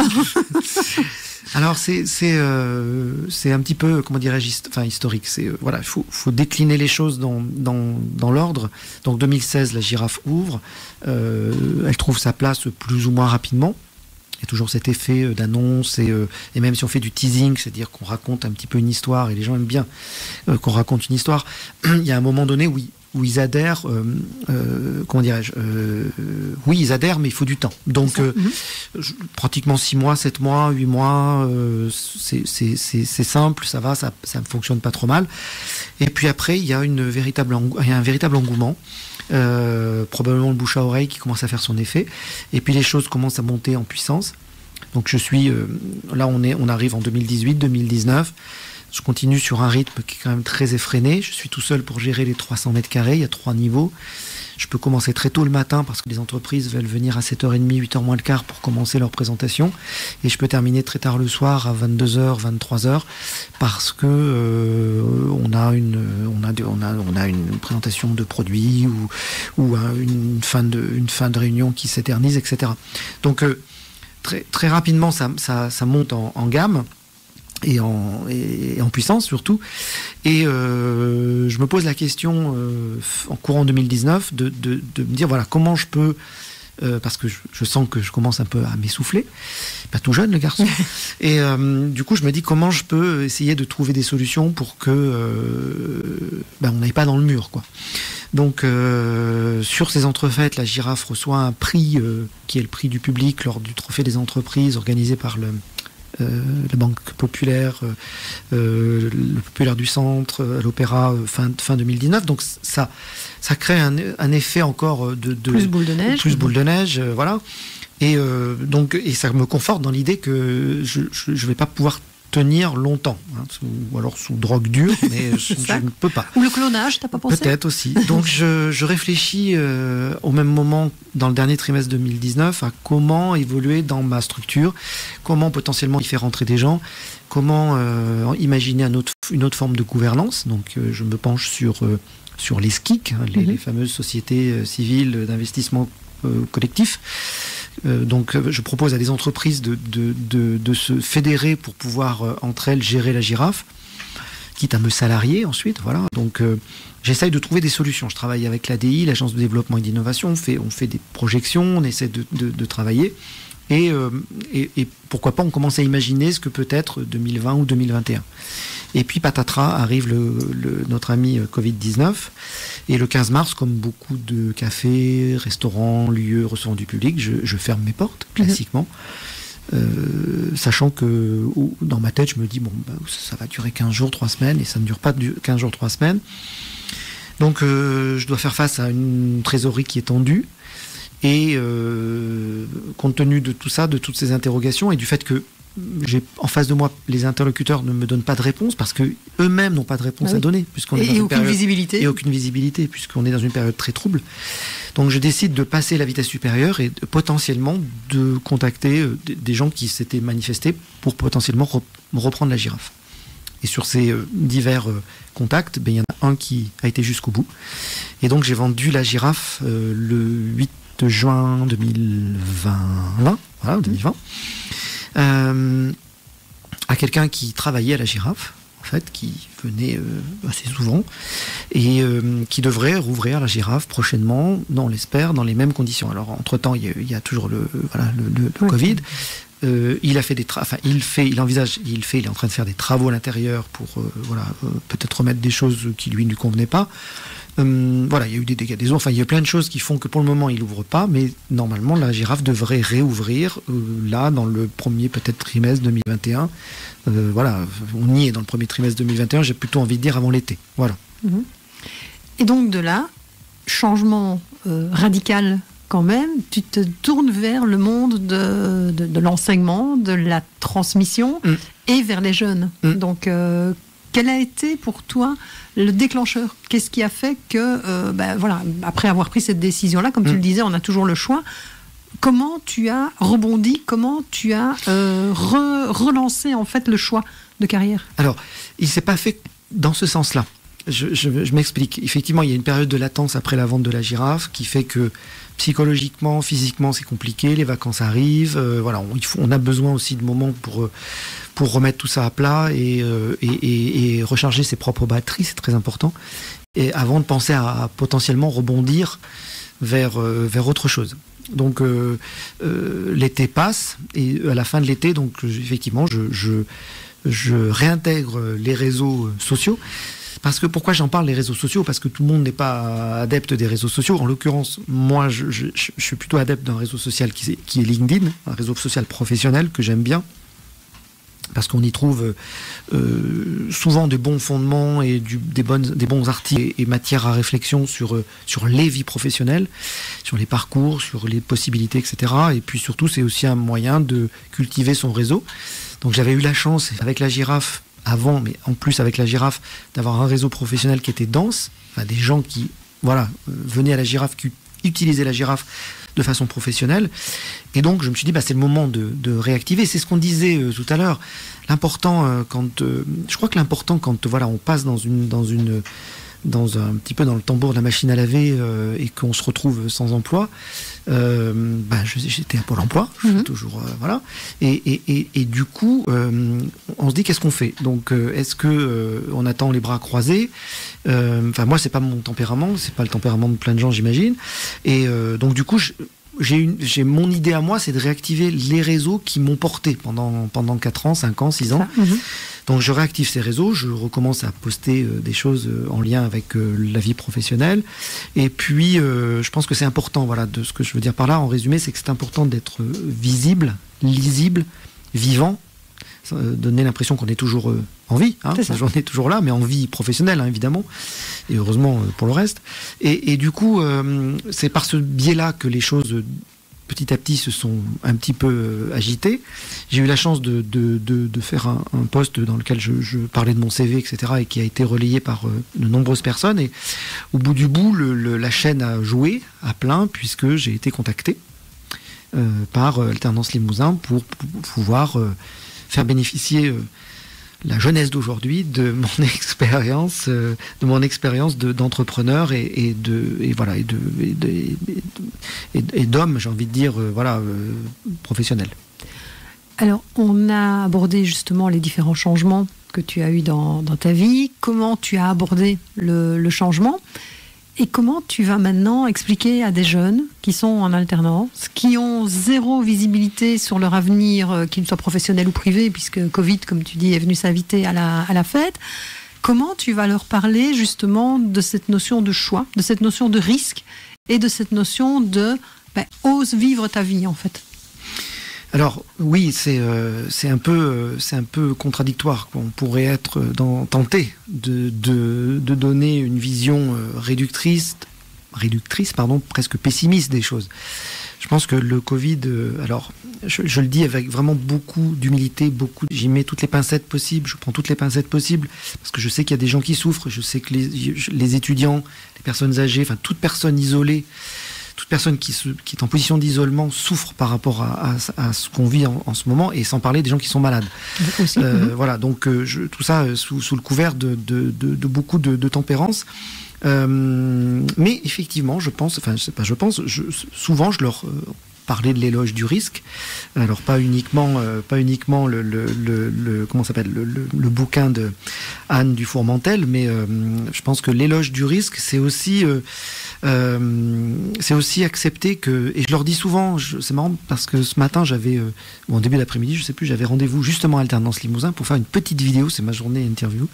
Alors c'est c'est euh, c'est un petit peu, comment dirais-je, hist- enfin historique. C'est euh, voilà, il faut faut décliner les choses dans dans dans l'ordre. Donc deux mille seize, la Girafe ouvre, euh, elle trouve sa place plus ou moins rapidement. Il y a toujours cet effet d'annonce et, euh, et même si on fait du teasing, c'est-à-dire qu'on raconte un petit peu une histoire et les gens aiment bien euh, qu'on raconte une histoire. Il y a un moment donné où ils, où ils adhèrent, euh, euh, comment dirais-je, euh, oui ils adhèrent mais il faut du temps. Donc euh, mm-hmm. je, pratiquement six mois, sept mois, huit mois, euh, c'est, c'est, c'est, c'est simple, ça va, ça, ça fonctionne pas trop mal. Et puis après il y a une véritable, il y a un véritable engouement. Euh, probablement le bouche à oreille qui commence à faire son effet, et puis les choses commencent à monter en puissance. Donc je suis euh, là on est on arrive en deux mille dix-huit deux mille dix-neuf, je continue sur un rythme qui est quand même très effréné. Je suis tout seul pour gérer les trois cents mètres carrés, il y a trois niveaux. Je peux commencer très tôt le matin parce que les entreprises veulent venir à sept heures trente, huit heures moins le quart pour commencer leur présentation, et je peux terminer très tard le soir à vingt-deux heures, vingt-trois heures parce que euh, on a une on a on a on a une présentation de produits ou ou hein, une fin de une fin de réunion qui s'éternise, et cetera. Donc euh, très, très rapidement, ça, ça, ça monte en, en gamme. Et en, et en puissance surtout. Et euh, je me pose la question euh, en courant deux mille dix-neuf de, de, de me dire voilà comment je peux, euh, parce que je, je sens que je commence un peu à m'essouffler, pas tout jeune le garçon. Et euh, du coup je me dis comment je peux essayer de trouver des solutions pour que euh, ben, on n'aille pas dans le mur quoi. Donc euh, sur ces entrefaites, la girafe reçoit un prix euh, qui est le prix du public lors du trophée des entreprises organisé par le Euh, la Banque Populaire, euh, euh, le Populaire du Centre, euh, l'Opéra euh, fin, fin deux mille dix-neuf. Donc ça, ça crée un, un effet encore de, de plus boule de neige, plus boule de neige, euh, voilà. Et euh, donc et ça me conforte dans l'idée que je je vais pas pouvoir tenir longtemps, hein, sous, ou alors sous drogue dure, mais je, je ne peux pas. Ou le clonage, t'as pas pensé? Peut-être aussi. Donc je, je réfléchis euh, au même moment, dans le dernier trimestre deux mille dix-neuf, à comment évoluer dans ma structure, comment potentiellement y faire rentrer des gens, comment euh, imaginer un autre, une autre forme de gouvernance. Donc euh, je me penche sur, euh, sur les S C I C, hein, les, mm-hmm. les fameuses sociétés euh, civiles d'investissement euh, collectif. Euh, donc euh, je propose à des entreprises de, de, de, de se fédérer pour pouvoir euh, entre elles gérer la girafe, quitte à me salarier ensuite, voilà. Donc euh, j'essaye de trouver des solutions. Je travaille avec l'A D I, l'Agence de développement et d'innovation, on fait, on fait des projections, on essaie de, de, de travailler et, euh, et, et pourquoi pas on commence à imaginer ce que peut être deux mille vingt ou deux mille vingt et un. Et puis patatras, arrive le, le, notre ami covid dix-neuf. Et le quinze mars, comme beaucoup de cafés, restaurants, lieux recevant du public, je, je ferme mes portes, classiquement. Mmh. Euh, sachant que dans ma tête, je me dis, bon, bah, ça va durer quinze jours, trois semaines, et ça ne dure pas quinze jours, trois semaines. Donc euh, je dois faire face à une trésorerie qui est tendue. Et euh, compte tenu de tout ça, de toutes ces interrogations, et du fait que j'ai en face de moi, les interlocuteurs ne me donnent pas de réponse parce que eux-mêmes n'ont pas de réponse ah oui. à donner, puisqu'on et, est dans et une aucune période, visibilité. Et aucune visibilité, puisqu'on est dans une période très trouble. Donc je décide de passer la vitesse supérieure et de, potentiellement de contacter euh, des gens qui s'étaient manifestés pour potentiellement re- reprendre la girafe. Et sur ces euh, divers euh, contacts, ben, il y en a un qui a été jusqu'au bout. Et donc j'ai vendu la girafe euh, le huit juin deux mille vingt, voilà, deux mille vingt. Euh, à quelqu'un qui travaillait à la girafe, en fait, qui venait euh, assez souvent, et euh, qui devrait rouvrir la girafe prochainement, on l'espère, dans les mêmes conditions. Alors, entre-temps, il y a, il y a toujours le, voilà, le, le, le oui. Covid. Euh, il a fait des tra- enfin, il fait, il envisage, il fait, il est en train de faire des travaux à l'intérieur pour, euh, voilà, euh, peut-être remettre des choses qui lui ne lui convenaient pas. Euh, voilà, il y a eu des dégâts des eaux, enfin il y a plein de choses qui font que pour le moment il n'ouvre pas, mais normalement la girafe devrait réouvrir euh, là dans le premier peut-être trimestre deux mille vingt et un. Euh, voilà, on y est dans le premier trimestre deux mille vingt et un, j'ai plutôt envie de dire avant l'été. Voilà. Mmh. Et donc de là, changement euh, radical quand même, tu te tournes vers le monde de, de, de l'enseignement, de la transmission mmh. et vers les jeunes. Mmh. Donc euh, quel a été pour toi le déclencheur? Qu'est-ce qui a fait que, euh, ben voilà, après avoir pris cette décision-là, comme mmh. tu le disais, on a toujours le choix. Comment tu as rebondi? Comment tu as euh, re- relancé en fait le choix de carrière? Alors, il s'est pas fait dans ce sens-là. Je, je, je m'explique. Effectivement, il y a une période de latence après la vente de la girafe qui fait que psychologiquement, physiquement, c'est compliqué. Les vacances arrivent. Euh, voilà, on, il faut, on a besoin aussi de moments pour pour remettre tout ça à plat et, euh, et, et, et recharger ses propres batteries. C'est très important. Et avant de penser à, à potentiellement rebondir vers euh, vers autre chose. Donc euh, euh, l'été passe et à la fin de l'été, donc effectivement, je je, je réintègre les réseaux sociaux. Parce que pourquoi j'en parle, les réseaux sociaux? Parce que tout le monde n'est pas adepte des réseaux sociaux. En l'occurrence, moi, je, je, je suis plutôt adepte d'un réseau social qui est, qui est LinkedIn, un réseau social professionnel que j'aime bien. Parce qu'on y trouve euh, souvent des bons fondements et du, des, bonnes, des bons articles et, et matières à réflexion sur, sur les vies professionnelles, sur les parcours, sur les possibilités, et cetera. Et puis surtout, c'est aussi un moyen de cultiver son réseau. Donc j'avais eu la chance, avec la girafe, avant, mais en plus avec la girafe, d'avoir un réseau professionnel qui était dense, enfin, des gens qui voilà, euh, venaient à la girafe, qui utilisaient la girafe de façon professionnelle. Et donc je me suis dit, bah, c'est le moment de, de réactiver. C'est ce qu'on disait euh, tout à l'heure. L'important, euh, quand, euh, je crois que l'important quand voilà, on passe dans une, dans une, dans un, un petit peu dans le tambour de la machine à laver euh, et qu'on se retrouve sans emploi, euh, bah, je, j'étais à Pôle emploi, je suis mmh. toujours euh, voilà, et, et, et, et du coup, euh, on se dit qu'est-ce qu'on fait? Donc, euh, est-ce que euh, on attend les bras croisés? Enfin, euh, moi, c'est pas mon tempérament, c'est pas le tempérament de plein de gens, j'imagine. Et euh, donc, du coup, je, j'ai, une, j'ai mon idée à moi, c'est de réactiver les réseaux qui m'ont porté pendant pendant quatre ans, cinq ans, six ans. Mmh. Donc je réactive ces réseaux, je recommence à poster euh, des choses euh, en lien avec euh, la vie professionnelle. Et puis euh, je pense que c'est important, voilà, de ce que je veux dire par là, en résumé, c'est que c'est important d'être euh, visible, lisible, vivant, euh, donner l'impression qu'on est toujours euh, en vie, hein, on est toujours là, mais en vie professionnelle, hein, évidemment, et heureusement euh, pour le reste. Et, et du coup, euh, c'est par ce biais-là que les choses... Euh, petit à petit se sont un petit peu agités. J'ai eu la chance de, de, de, de faire un, un post dans lequel je, je parlais de mon C V, et cetera, et qui a été relayé par euh, de nombreuses personnes. Et au bout du bout, le, le, la chaîne a joué à plein, puisque j'ai été contacté euh, par euh, Alternance Limousin pour, pour pouvoir euh, faire bénéficier euh, la jeunesse d'aujourd'hui de mon expérience, euh, de mon expérience de, d'entrepreneur et, et de et voilà et de et, de, et, et, et d'homme, j'ai envie de dire euh, voilà euh, professionnel. Alors, on a abordé justement les différents changements que tu as eu dans, dans ta vie. Comment tu as abordé le, le changement? Et comment tu vas maintenant expliquer à des jeunes qui sont en alternance, qui ont zéro visibilité sur leur avenir, qu'ils soient professionnels ou privés, puisque Covid, comme tu dis, est venu s'inviter à la, à la fête. Comment tu vas leur parler justement de cette notion de choix, de cette notion de risque et de cette notion de ben, ose vivre ta vie en fait? Alors oui, c'est euh, c'est un peu euh, c'est un peu contradictoire. On pourrait être dans, tenté de, de de donner une vision euh, réductrice réductrice pardon presque pessimiste des choses. Je pense que le Covid, euh, alors je, je le dis avec vraiment beaucoup d'humilité, beaucoup, j'y mets toutes les pincettes possibles, je prends toutes les pincettes possibles parce que je sais qu'il y a des gens qui souffrent, je sais que les les étudiants, les personnes âgées, enfin toute personne isolée. Toute personne qui, se, qui est en position d'isolement souffre par rapport à, à, à ce qu'on vit en, en ce moment, et sans parler des gens qui sont malades. Aussi, euh, mm-hmm. Voilà, donc euh, je, tout ça euh, sous, sous le couvert de, de, de, de beaucoup de, de tempérance. Euh, mais effectivement, je pense, enfin, je sais pas, je pense, je, souvent je leur euh, parlais de l'éloge du risque. Alors pas uniquement, euh, pas uniquement le, le, le, le comment s'appelle le, le, le bouquin de Anne Dufourmentel, mais euh, je pense que l'éloge du risque, c'est aussi euh, Euh, c'est aussi accepter que, et je leur dis souvent, je, c'est marrant parce que ce matin j'avais, euh, ou en début d'après-midi, je sais plus, j'avais rendez-vous justement à Alternance Limousin pour faire une petite vidéo, c'est ma journée interview.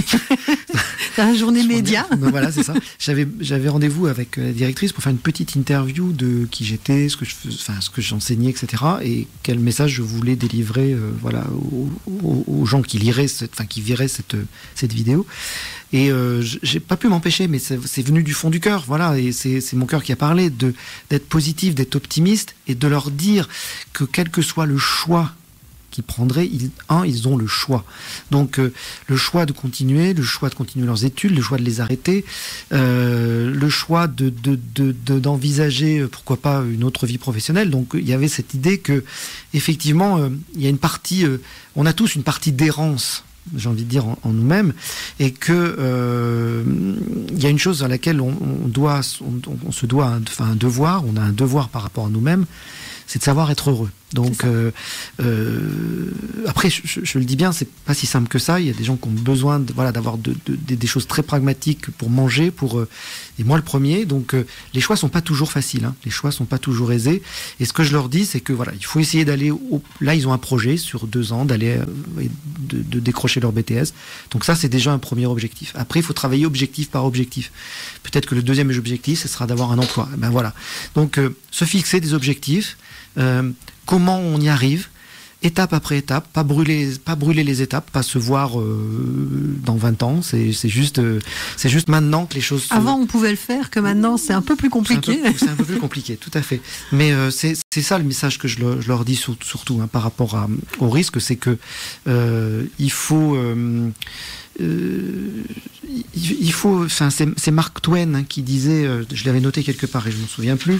C'est une journée média. Donc, voilà, c'est ça. J'avais, j'avais rendez-vous avec la directrice pour faire une petite interview de qui j'étais, ce que je faisais, enfin, ce que j'enseignais, et cetera. Et quel message je voulais délivrer, euh, voilà, aux, aux, aux gens qui liraient, cette, enfin, qui verraient cette, cette vidéo. Et euh, j'ai pas pu m'empêcher, mais c'est, c'est venu du fond du cœur, voilà, et c'est, c'est mon cœur qui a parlé, de, d'être positif, d'être optimiste, et de leur dire que quel que soit le choix qu'ils prendraient, ils, un, ils ont le choix. Donc euh, le choix de continuer, le choix de continuer leurs études, le choix de les arrêter, euh, le choix de, de, de, de, d'envisager, pourquoi pas, une autre vie professionnelle. Donc il y avait cette idée que, effectivement, euh, il y a une partie, euh, on a tous une partie d'errance, j'ai envie de dire, en, en nous-mêmes, et que euh, il y a une chose à laquelle on, on doit, on, on se doit, un, enfin un devoir, on a un devoir par rapport à nous-mêmes, c'est de savoir être heureux. Donc euh, euh, après, je, je, je le dis bien, c'est pas si simple que ça. Il y a des gens qui ont besoin, de, voilà, d'avoir de, de, de, des choses très pragmatiques pour manger, pour euh, et moi le premier. Donc euh, les choix sont pas toujours faciles, hein. Les choix sont pas toujours aisés. Et ce que je leur dis, c'est que voilà, il faut essayer d'aller au, là, ils ont un projet sur deux ans d'aller euh, de, de décrocher leur B T S. Donc ça, c'est déjà un premier objectif. Après, il faut travailler objectif par objectif. Peut-être que le deuxième objectif, ce sera d'avoir un emploi. Ben voilà. Donc euh, se fixer des objectifs. Euh, comment on y arrive, étape après étape, pas brûler, pas brûler les étapes, pas se voir euh, dans vingt ans, c'est, c'est, juste, euh, c'est juste maintenant que les choses... Se... Avant on pouvait le faire, que maintenant c'est un peu plus compliqué. C'est un peu, c'est un peu plus compliqué, tout à fait. Mais euh, c'est, c'est ça le message que je, le, je leur dis surtout, hein, par rapport à, au risque, c'est que euh, il faut... Euh, euh, il, il faut, enfin, c'est, c'est Mark Twain hein, qui disait, euh, je l'avais noté quelque part et je ne m'en souviens plus,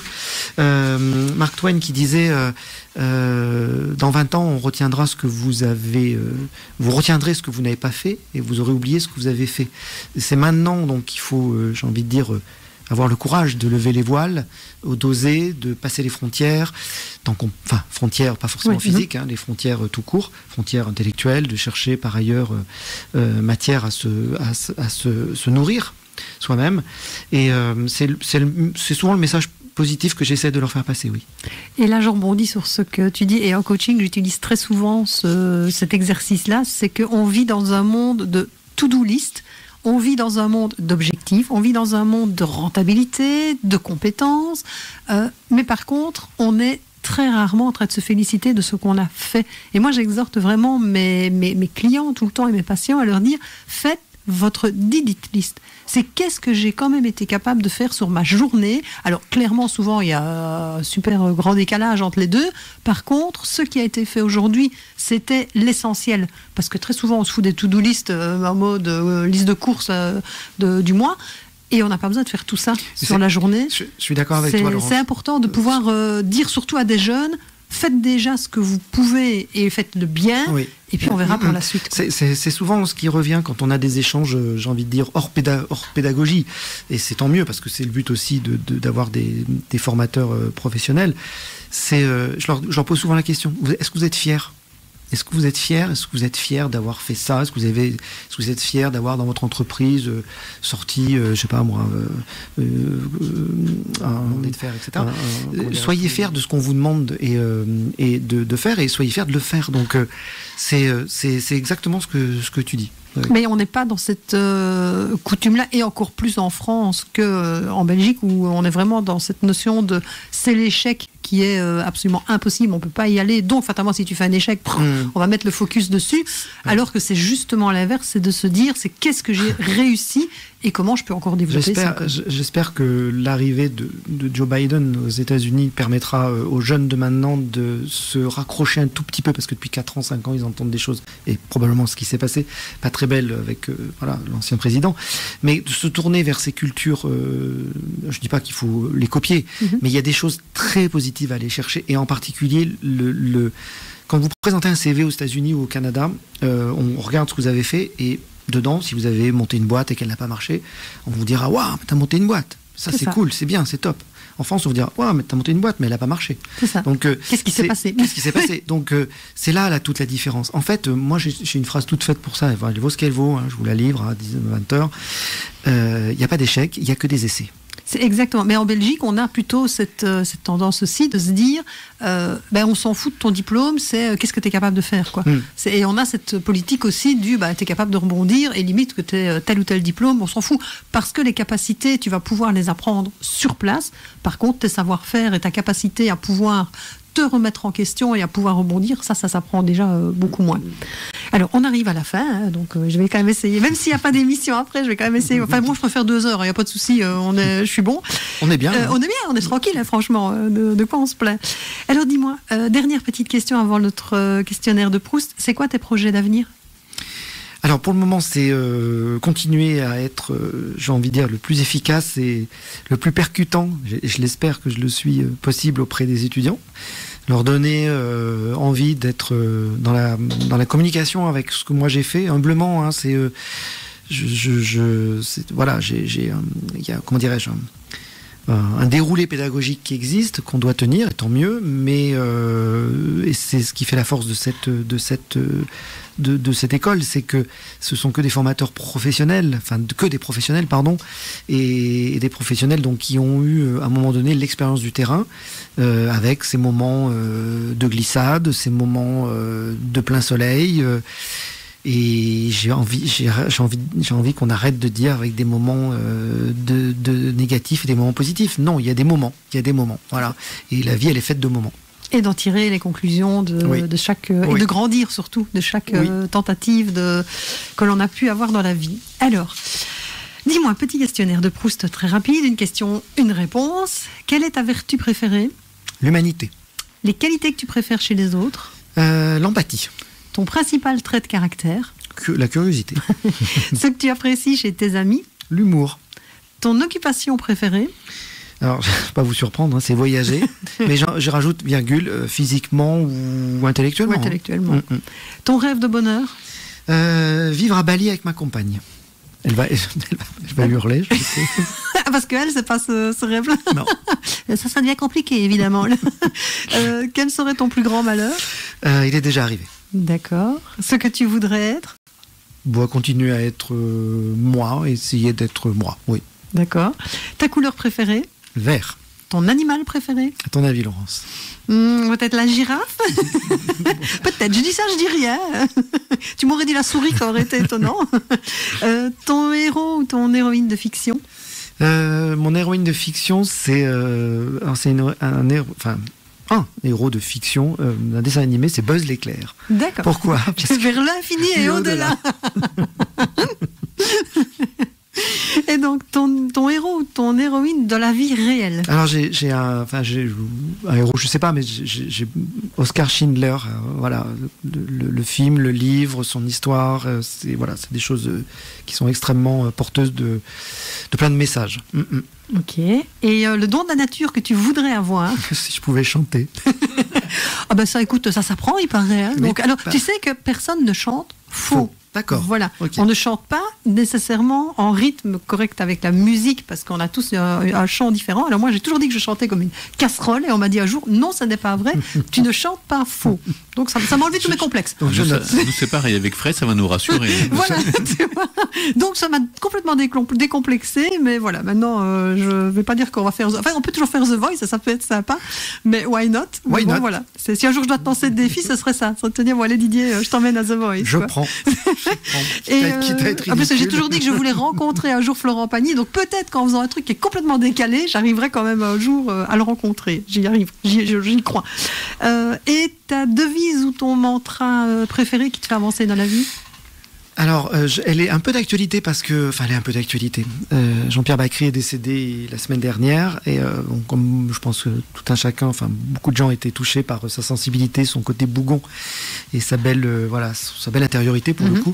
euh, Mark Twain qui disait, euh, euh, dans vingt ans, on retiendra ce que vous avez, euh, vous retiendrez ce que vous n'avez pas fait et vous aurez oublié ce que vous avez fait. C'est maintenant, donc, il faut, euh, j'ai envie de dire, euh, avoir le courage de lever les voiles, d'oser, de passer les frontières, tant qu'on, enfin frontières pas forcément oui, physiques, hein, les frontières euh, tout court, frontières intellectuelles, de chercher par ailleurs euh, euh, matière à se, à, se- à se, se nourrir soi-même. Et euh, c'est, c'est, le- c'est souvent le message positif que j'essaie de leur faire passer, oui. Et là, je rebondis sur ce que tu dis. Et en coaching, j'utilise très souvent ce, cet exercice-là. C'est qu'on vit dans un monde de to-do list. On vit dans un monde d'objectifs. On vit dans un monde de rentabilité, de compétences. Euh, mais par contre, on est très rarement en train de se féliciter de ce qu'on a fait. Et moi, j'exhorte vraiment mes, mes, mes clients tout le temps et mes patients à leur dire « Faites votre did-it list ». C'est qu'est-ce que j'ai quand même été capable de faire sur ma journée. Alors clairement, souvent, il y a un super grand décalage entre les deux. Par contre, ce qui a été fait aujourd'hui, c'était l'essentiel. Parce que très souvent, on se fout des to-do list euh, en mode euh, liste de courses euh, de, du mois. Et on n'a pas besoin de faire tout ça C'est- sur la journée. Je, je suis d'accord avec C'est, toi, Laurence. c'est important de pouvoir euh, dire surtout à des jeunes, faites déjà ce que vous pouvez et faites-le bien. Oui. Et puis on verra pour la suite. C'est, c'est, c'est souvent ce qui revient quand on a des échanges, euh, j'ai envie de dire, hors, péda- hors pédagogie. Et c'est tant mieux, parce que c'est le but aussi de, de, d'avoir des, des formateurs euh, professionnels. C'est, euh, je, leur, je leur pose souvent la question, vous- est-ce que vous êtes fiers ? Est-ce que vous êtes fiers ? Est-ce que vous êtes fiers d'avoir fait ça ? Est-ce que vous avez, est-ce que vous êtes fiers d'avoir dans votre entreprise euh, sorti, euh, je sais pas moi, euh, euh, un de fer, et cetera. Un, un, euh, soyez fiers de ce qu'on vous demande et, euh, et de, de faire, et soyez fiers de le faire. Donc euh, c'est, c'est, c'est exactement ce que, ce que tu dis. Ouais. Mais on n'est pas dans cette euh, coutume-là, et encore plus en France qu'en euh, Belgique, où on est vraiment dans cette notion de c'est l'échec qui est euh, absolument impossible, on ne peut pas y aller, donc fatalement si tu fais un échec, pff, Mm. on va mettre le focus dessus, Ouais. alors que c'est justement l'inverse, c'est de se dire c'est qu'est-ce que j'ai réussi et comment je peux encore développer J'espère, ça. j- j'espère que l'arrivée de, de Joe Biden aux États-Unis permettra euh, aux jeunes de maintenant de se raccrocher un tout petit peu, parce que depuis quatre ans, cinq ans, ils entendent des choses, et probablement ce qui s'est passé, pas très belle avec euh, voilà, l'ancien président, mais de se tourner vers ces cultures, euh, je dis pas qu'il faut les copier, Mhm. mais il y a des choses très positives à aller chercher, et en particulier le... le quand vous présentez un C V aux États-Unis ou au Canada, euh, on regarde ce que vous avez fait, et dedans, si vous avez monté une boîte et qu'elle n'a pas marché, on vous dira « Waouh, mais t'as monté une boîte, ça C'est c'est ça. cool, c'est bien, c'est top ». En France, on vous dira « Waouh, mais t'as monté une boîte, mais elle n'a pas marché ». C'est ça. Donc, euh, Qu'est-ce qui s'est c'est- passé Qu'est-ce qui s'est passé Donc, euh, c'est là, là toute la différence. En fait, euh, moi, j'ai, j'ai une phrase toute faite pour ça. Elle vaut ce qu'elle vaut. Hein, je vous la livre à dix vingt heures. Il n'y a pas d'échec, il n'y a que des essais. C'est exactement. Mais en Belgique, on a plutôt cette, euh, cette tendance aussi de se dire, euh, ben on s'en fout de ton diplôme, c'est euh, qu'est-ce que tu es capable de faire, quoi. Mm. C'est, et on a cette politique aussi du, bah, tu es capable de rebondir, et limite que tu aies tel ou tel diplôme, on s'en fout. Parce que les capacités, tu vas pouvoir les apprendre sur place. Par contre, tes savoir-faire et ta capacité à pouvoir te remettre en question et à pouvoir rebondir, ça, ça s'apprend déjà euh, beaucoup moins. Alors, on arrive à la fin, hein, donc euh, je vais quand même essayer, même s'il n'y a pas d'émission après, je vais quand même essayer. Enfin, bon, je préfère deux heures, il n'y a pas de souci, euh, on est, je suis bon. On est bien. Euh, hein. on est bien, on est tranquille, hein, franchement, euh, de, de quoi on se plaint. Alors, dis-moi, euh, dernière petite question avant notre euh, questionnaire de Proust, c'est quoi tes projets d'avenir ? Alors pour le moment, c'est euh, continuer à être, euh, j'ai envie de dire, le plus efficace et le plus percutant, et je l'espère que je le suis euh, possible auprès des étudiants. Leur donner euh, envie d'être euh, dans, la, dans la communication avec ce que moi j'ai fait, humblement. Hein, c'est, euh, je, je, je, c'est, voilà, j'ai, j'ai, il y a, comment dirais-je, un, un déroulé pédagogique qui existe, qu'on doit tenir, et tant mieux, mais euh, et c'est ce qui fait la force de cette, de cette, de, de cette école, c'est que ce sont que des formateurs professionnels, enfin que des professionnels, pardon, et, et des professionnels donc qui ont eu à un moment donné l'expérience du terrain, euh, avec ces moments euh, de glissade, ces moments euh, de plein soleil. Euh, Et j'ai envie, j'ai, j'ai envie, j'ai envie qu'on arrête de dire avec des moments euh, de, de négatifs et des moments positifs. Non, il y a des moments, il y a des moments, voilà. Et la vie, elle est faite de moments. Et d'en tirer les conclusions de, Oui. de chaque... euh, Oui. Et de grandir surtout de chaque Oui. euh, tentative de, que l'on a pu avoir dans la vie. Alors, dis-moi, petit questionnaire de Proust très rapide, une question, une réponse. Quelle est ta vertu préférée ? L'humanité. Les qualités que tu préfères chez les autres ? Euh, l'empathie. Ton principal trait de caractère ? que la curiosité. Ce que tu apprécies chez tes amis. L'humour. Ton occupation préférée. Alors, je ne vais pas vous surprendre, hein, c'est voyager, mais je, je rajoute virgule, euh, physiquement ou intellectuellement. Ou intellectuellement. Hein. Mm, mm. Ton rêve de bonheur. euh, Vivre à Bali avec ma compagne. Elle va, elle va, elle va hurler, je sais. Parce qu'elle, c'est pas ce, ce rêve-là. Non. Ça, ça devient compliqué, évidemment. euh, quel serait ton plus grand malheur? Euh, il est déjà arrivé. D'accord. Ce que tu voudrais être? Bon, continuer à être euh, moi, essayer d'être moi, oui. D'accord. Ta couleur préférée? Vert. Ton animal préféré? À ton avis, Laurence? Mmh, peut-être la girafe. Peut-être, je dis ça, je dis rien. Tu m'aurais dit la souris, ça aurait été étonnant. Euh, ton héros ou ton héroïne de fiction? euh, Mon héroïne de fiction, c'est euh, alors c'est une, un héros, enfin un héros de fiction euh, d'un dessin animé, c'est Buzz l'éclair. D'accord. Pourquoi? Vers l'infini et, et au-delà. Et donc, ton, ton héros ou ton héroïne de la vie réelle? Alors, j'ai, j'ai, un, enfin, j'ai un héros, je sais pas, mais j'ai, j'ai Oscar Schindler, euh, voilà, le, le, le film, le livre, son histoire, euh, c'est, voilà, c'est des choses euh, qui sont extrêmement euh, porteuses de, de plein de messages. Mm-mm. Ok. Et euh, le don de la nature que tu voudrais avoir? Si je pouvais chanter. Ah ben ça, écoute, ça s'apprend, il paraît. Hein. Donc, mais, alors, bah, tu sais que personne ne chante faux. faux. D'accord. Voilà. Okay. On ne chante pas nécessairement en rythme correct avec la musique parce qu'on a tous un, un chant différent. Alors moi, j'ai toujours dit que je chantais comme une casserole et on m'a dit un jour, non, ça n'est pas vrai. Tu ne chantes pas faux. Donc ça, ça m'a enlevé tous mes complexes. Donc, je, ça, nous c'est pareil avec Fred, ça va nous rassurer. Voilà, tu vois. Donc ça m'a complètement décomplexé, mais voilà. Maintenant, euh, je ne vais pas dire qu'on va faire. Enfin, on peut toujours faire The Voice, ça, ça peut être sympa, mais why not? Why bon, not? Voilà. C'est, si un jour je dois te lancer de défi, ce serait ça. Ça serait de te dire, bon allez Didier, je t'emmène à The Voice. Je quoi. prends. Et euh, en plus, j'ai toujours dit que je voulais rencontrer un jour Florent Pagny, donc peut-être qu'en faisant un truc qui est complètement décalé, j'arriverai quand même un jour à le rencontrer. J'y arrive, j'y, j'y crois. Euh, et ta devise ou ton mantra préféré qui te fait avancer dans la vie? Alors, euh, je, elle est un peu d'actualité parce que, enfin, elle est un peu d'actualité. Euh, Jean-Pierre Bacry est décédé la semaine dernière et euh, bon, comme je pense que tout un chacun, enfin, beaucoup de gens étaient touchés par sa sensibilité, son côté bougon et sa belle, euh, voilà, sa belle intériorité pour mm-hmm. le coup.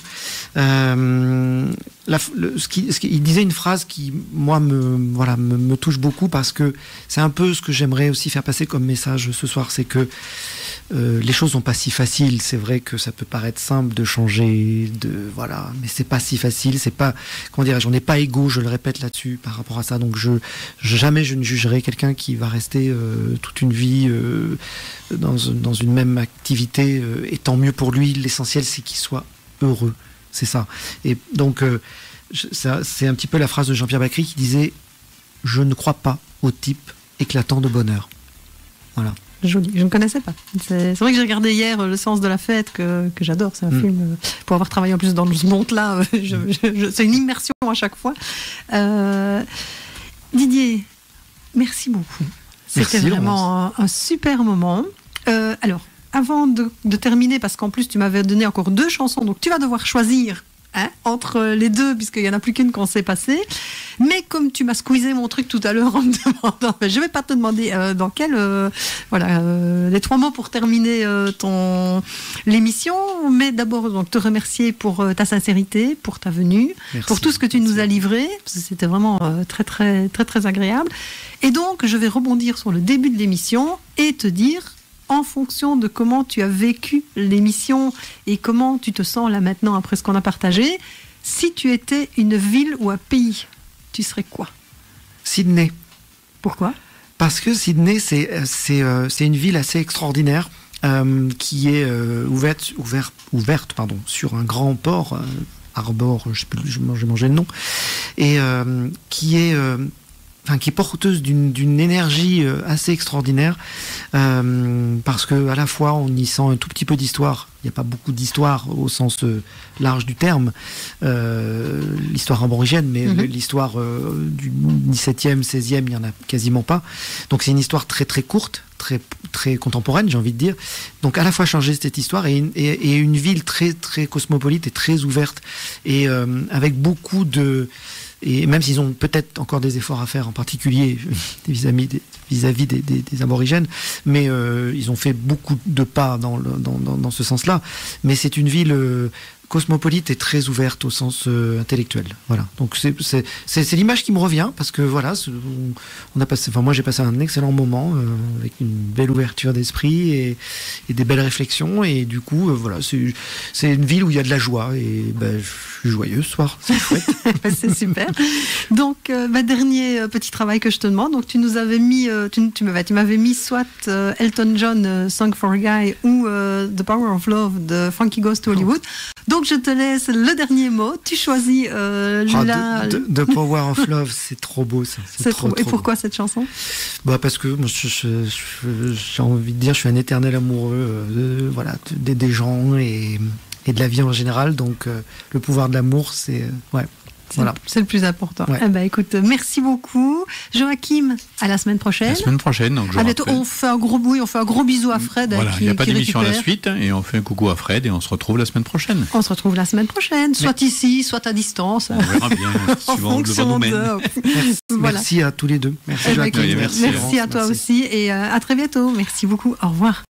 Euh, la, le, ce qui, ce qui, il disait une phrase qui, moi, me, voilà, me, me touche beaucoup parce que c'est un peu ce que j'aimerais aussi faire passer comme message ce soir, c'est que Euh, les choses sont pas si faciles. C'est vrai que ça peut paraître simple de changer, de voilà, mais c'est pas si facile. C'est pas, comment dirais-je, on n'est pas égaux. Je le répète là-dessus par rapport à ça. Donc je, je jamais je ne jugerai quelqu'un qui va rester euh, toute une vie euh, dans dans une même activité. Euh, et tant mieux pour lui. L'essentiel c'est qu'il soit heureux. C'est ça. Et donc euh, je, ça, c'est un petit peu la phrase de Jean-Pierre Bacry qui disait: je ne crois pas au type éclatant de bonheur. Voilà. Joli, je ne connaissais pas. C'est, c'est vrai que j'ai regardé hier Le Sens de la Fête, que, que j'adore. C'est un mmh. film, euh, pour avoir travaillé en plus dans ce monde-là, euh, je, je, je, c'est une immersion à chaque fois. Euh, Didier, merci beaucoup. C'était merci, vraiment un, un super moment. Euh, alors, avant de, de terminer, parce qu'en plus tu m'avais donné encore deux chansons, donc tu vas devoir choisir Hein, entre les deux, puisqu'il n'y en a plus qu'une qu'on s'est passée. Mais comme tu m'as squeezé mon truc tout à l'heure en me demandant, je ne vais pas te demander euh, dans quel... Euh, voilà, euh, les trois mots pour terminer euh, ton, l'émission, mais d'abord donc, te remercier pour euh, ta sincérité, pour ta venue, merci, pour tout ce que tu merci. nous as livré, parce que c'était vraiment euh, très, très, très, très agréable. Et donc, je vais rebondir sur le début de l'émission et te dire... en fonction de comment tu as vécu l'émission et comment tu te sens là maintenant après ce qu'on a partagé, si tu étais une ville ou un pays, tu serais quoi? Sydney. Pourquoi? Parce que Sydney, c'est, c'est, euh, c'est une ville assez extraordinaire euh, qui est euh, ouverte, ouverte, ouverte pardon, sur un grand port, euh, Arbor, je sais plus, j'ai mangé le nom, et euh, qui est... Euh, Enfin, qui est porteuse d'une, d'une énergie euh, assez extraordinaire euh, parce que à la fois on y sent un tout petit peu d'histoire. Il n'y a pas beaucoup d'histoire au sens euh, large du terme, euh, l'histoire aborigène, mais mm-hmm. l'histoire euh, du dix-septième, seizième, il n'y en a quasiment pas. Donc c'est une histoire très très courte, très très contemporaine, j'ai envie de dire. Donc à la fois changer cette histoire et une, et, et une ville très très cosmopolite et très ouverte et euh, avec beaucoup de... Et même s'ils ont peut-être encore des efforts à faire, en particulier vis-à-vis des, vis-à-vis des, des, des aborigènes, mais euh, ils ont fait beaucoup de pas dans, le, dans, dans, dans ce sens-là. Mais c'est une ville euh, cosmopolite et très ouverte au sens euh, intellectuel. Voilà. Donc c'est c'est c'est, c'est l'image qui me revient parce que voilà, on, on a passé, enfin moi j'ai passé un excellent moment euh, avec une belle ouverture d'esprit et, et des belles réflexions et du coup euh, voilà, c'est c'est une ville où il y a de la joie et ben je suis joyeux ce soir. C'est chouette. C'est super. Donc euh, bah, dernier euh, petit travail que je te demande. Donc tu nous avais mis, euh, tu, tu m'avais tu m'avais mis soit euh, Elton John euh, Song for a Guy ou euh, The Power of Love de Frankie Goes to Hollywood. Donc je te laisse le dernier mot. Tu choisis euh, oh, la... The, the Power of Love, c'est trop beau ça. C'est c'est trop, trop... Et trop pourquoi beau. cette chanson? Bah parce que moi, je, je, je, j'ai envie de dire, je suis un éternel amoureux euh, de, voilà, de, des gens et, et de la vie en général. Donc euh, le pouvoir de l'amour, c'est euh, ouais. C'est, voilà. c'est le plus important. Ouais. Eh ben, écoute, merci beaucoup. Joachim, à la semaine prochaine. La semaine prochaine, donc je À bientôt. rappelle. On fait un gros oui, on fait un gros bisou à Fred. Voilà, qui, il n'y a pas qui d'émission à la récupère. suite et on fait un coucou à Fred et on se retrouve la semaine prochaine. On se retrouve la semaine prochaine, soit ici, soit à distance. On verra bien, En suivant le vent fonction nous mène. de... Merci, Voilà. merci à tous les deux. Merci Eh ben, Joachim. écoute, merci, merci Laurence, à toi merci. aussi et euh, à très bientôt. Merci beaucoup. Au revoir.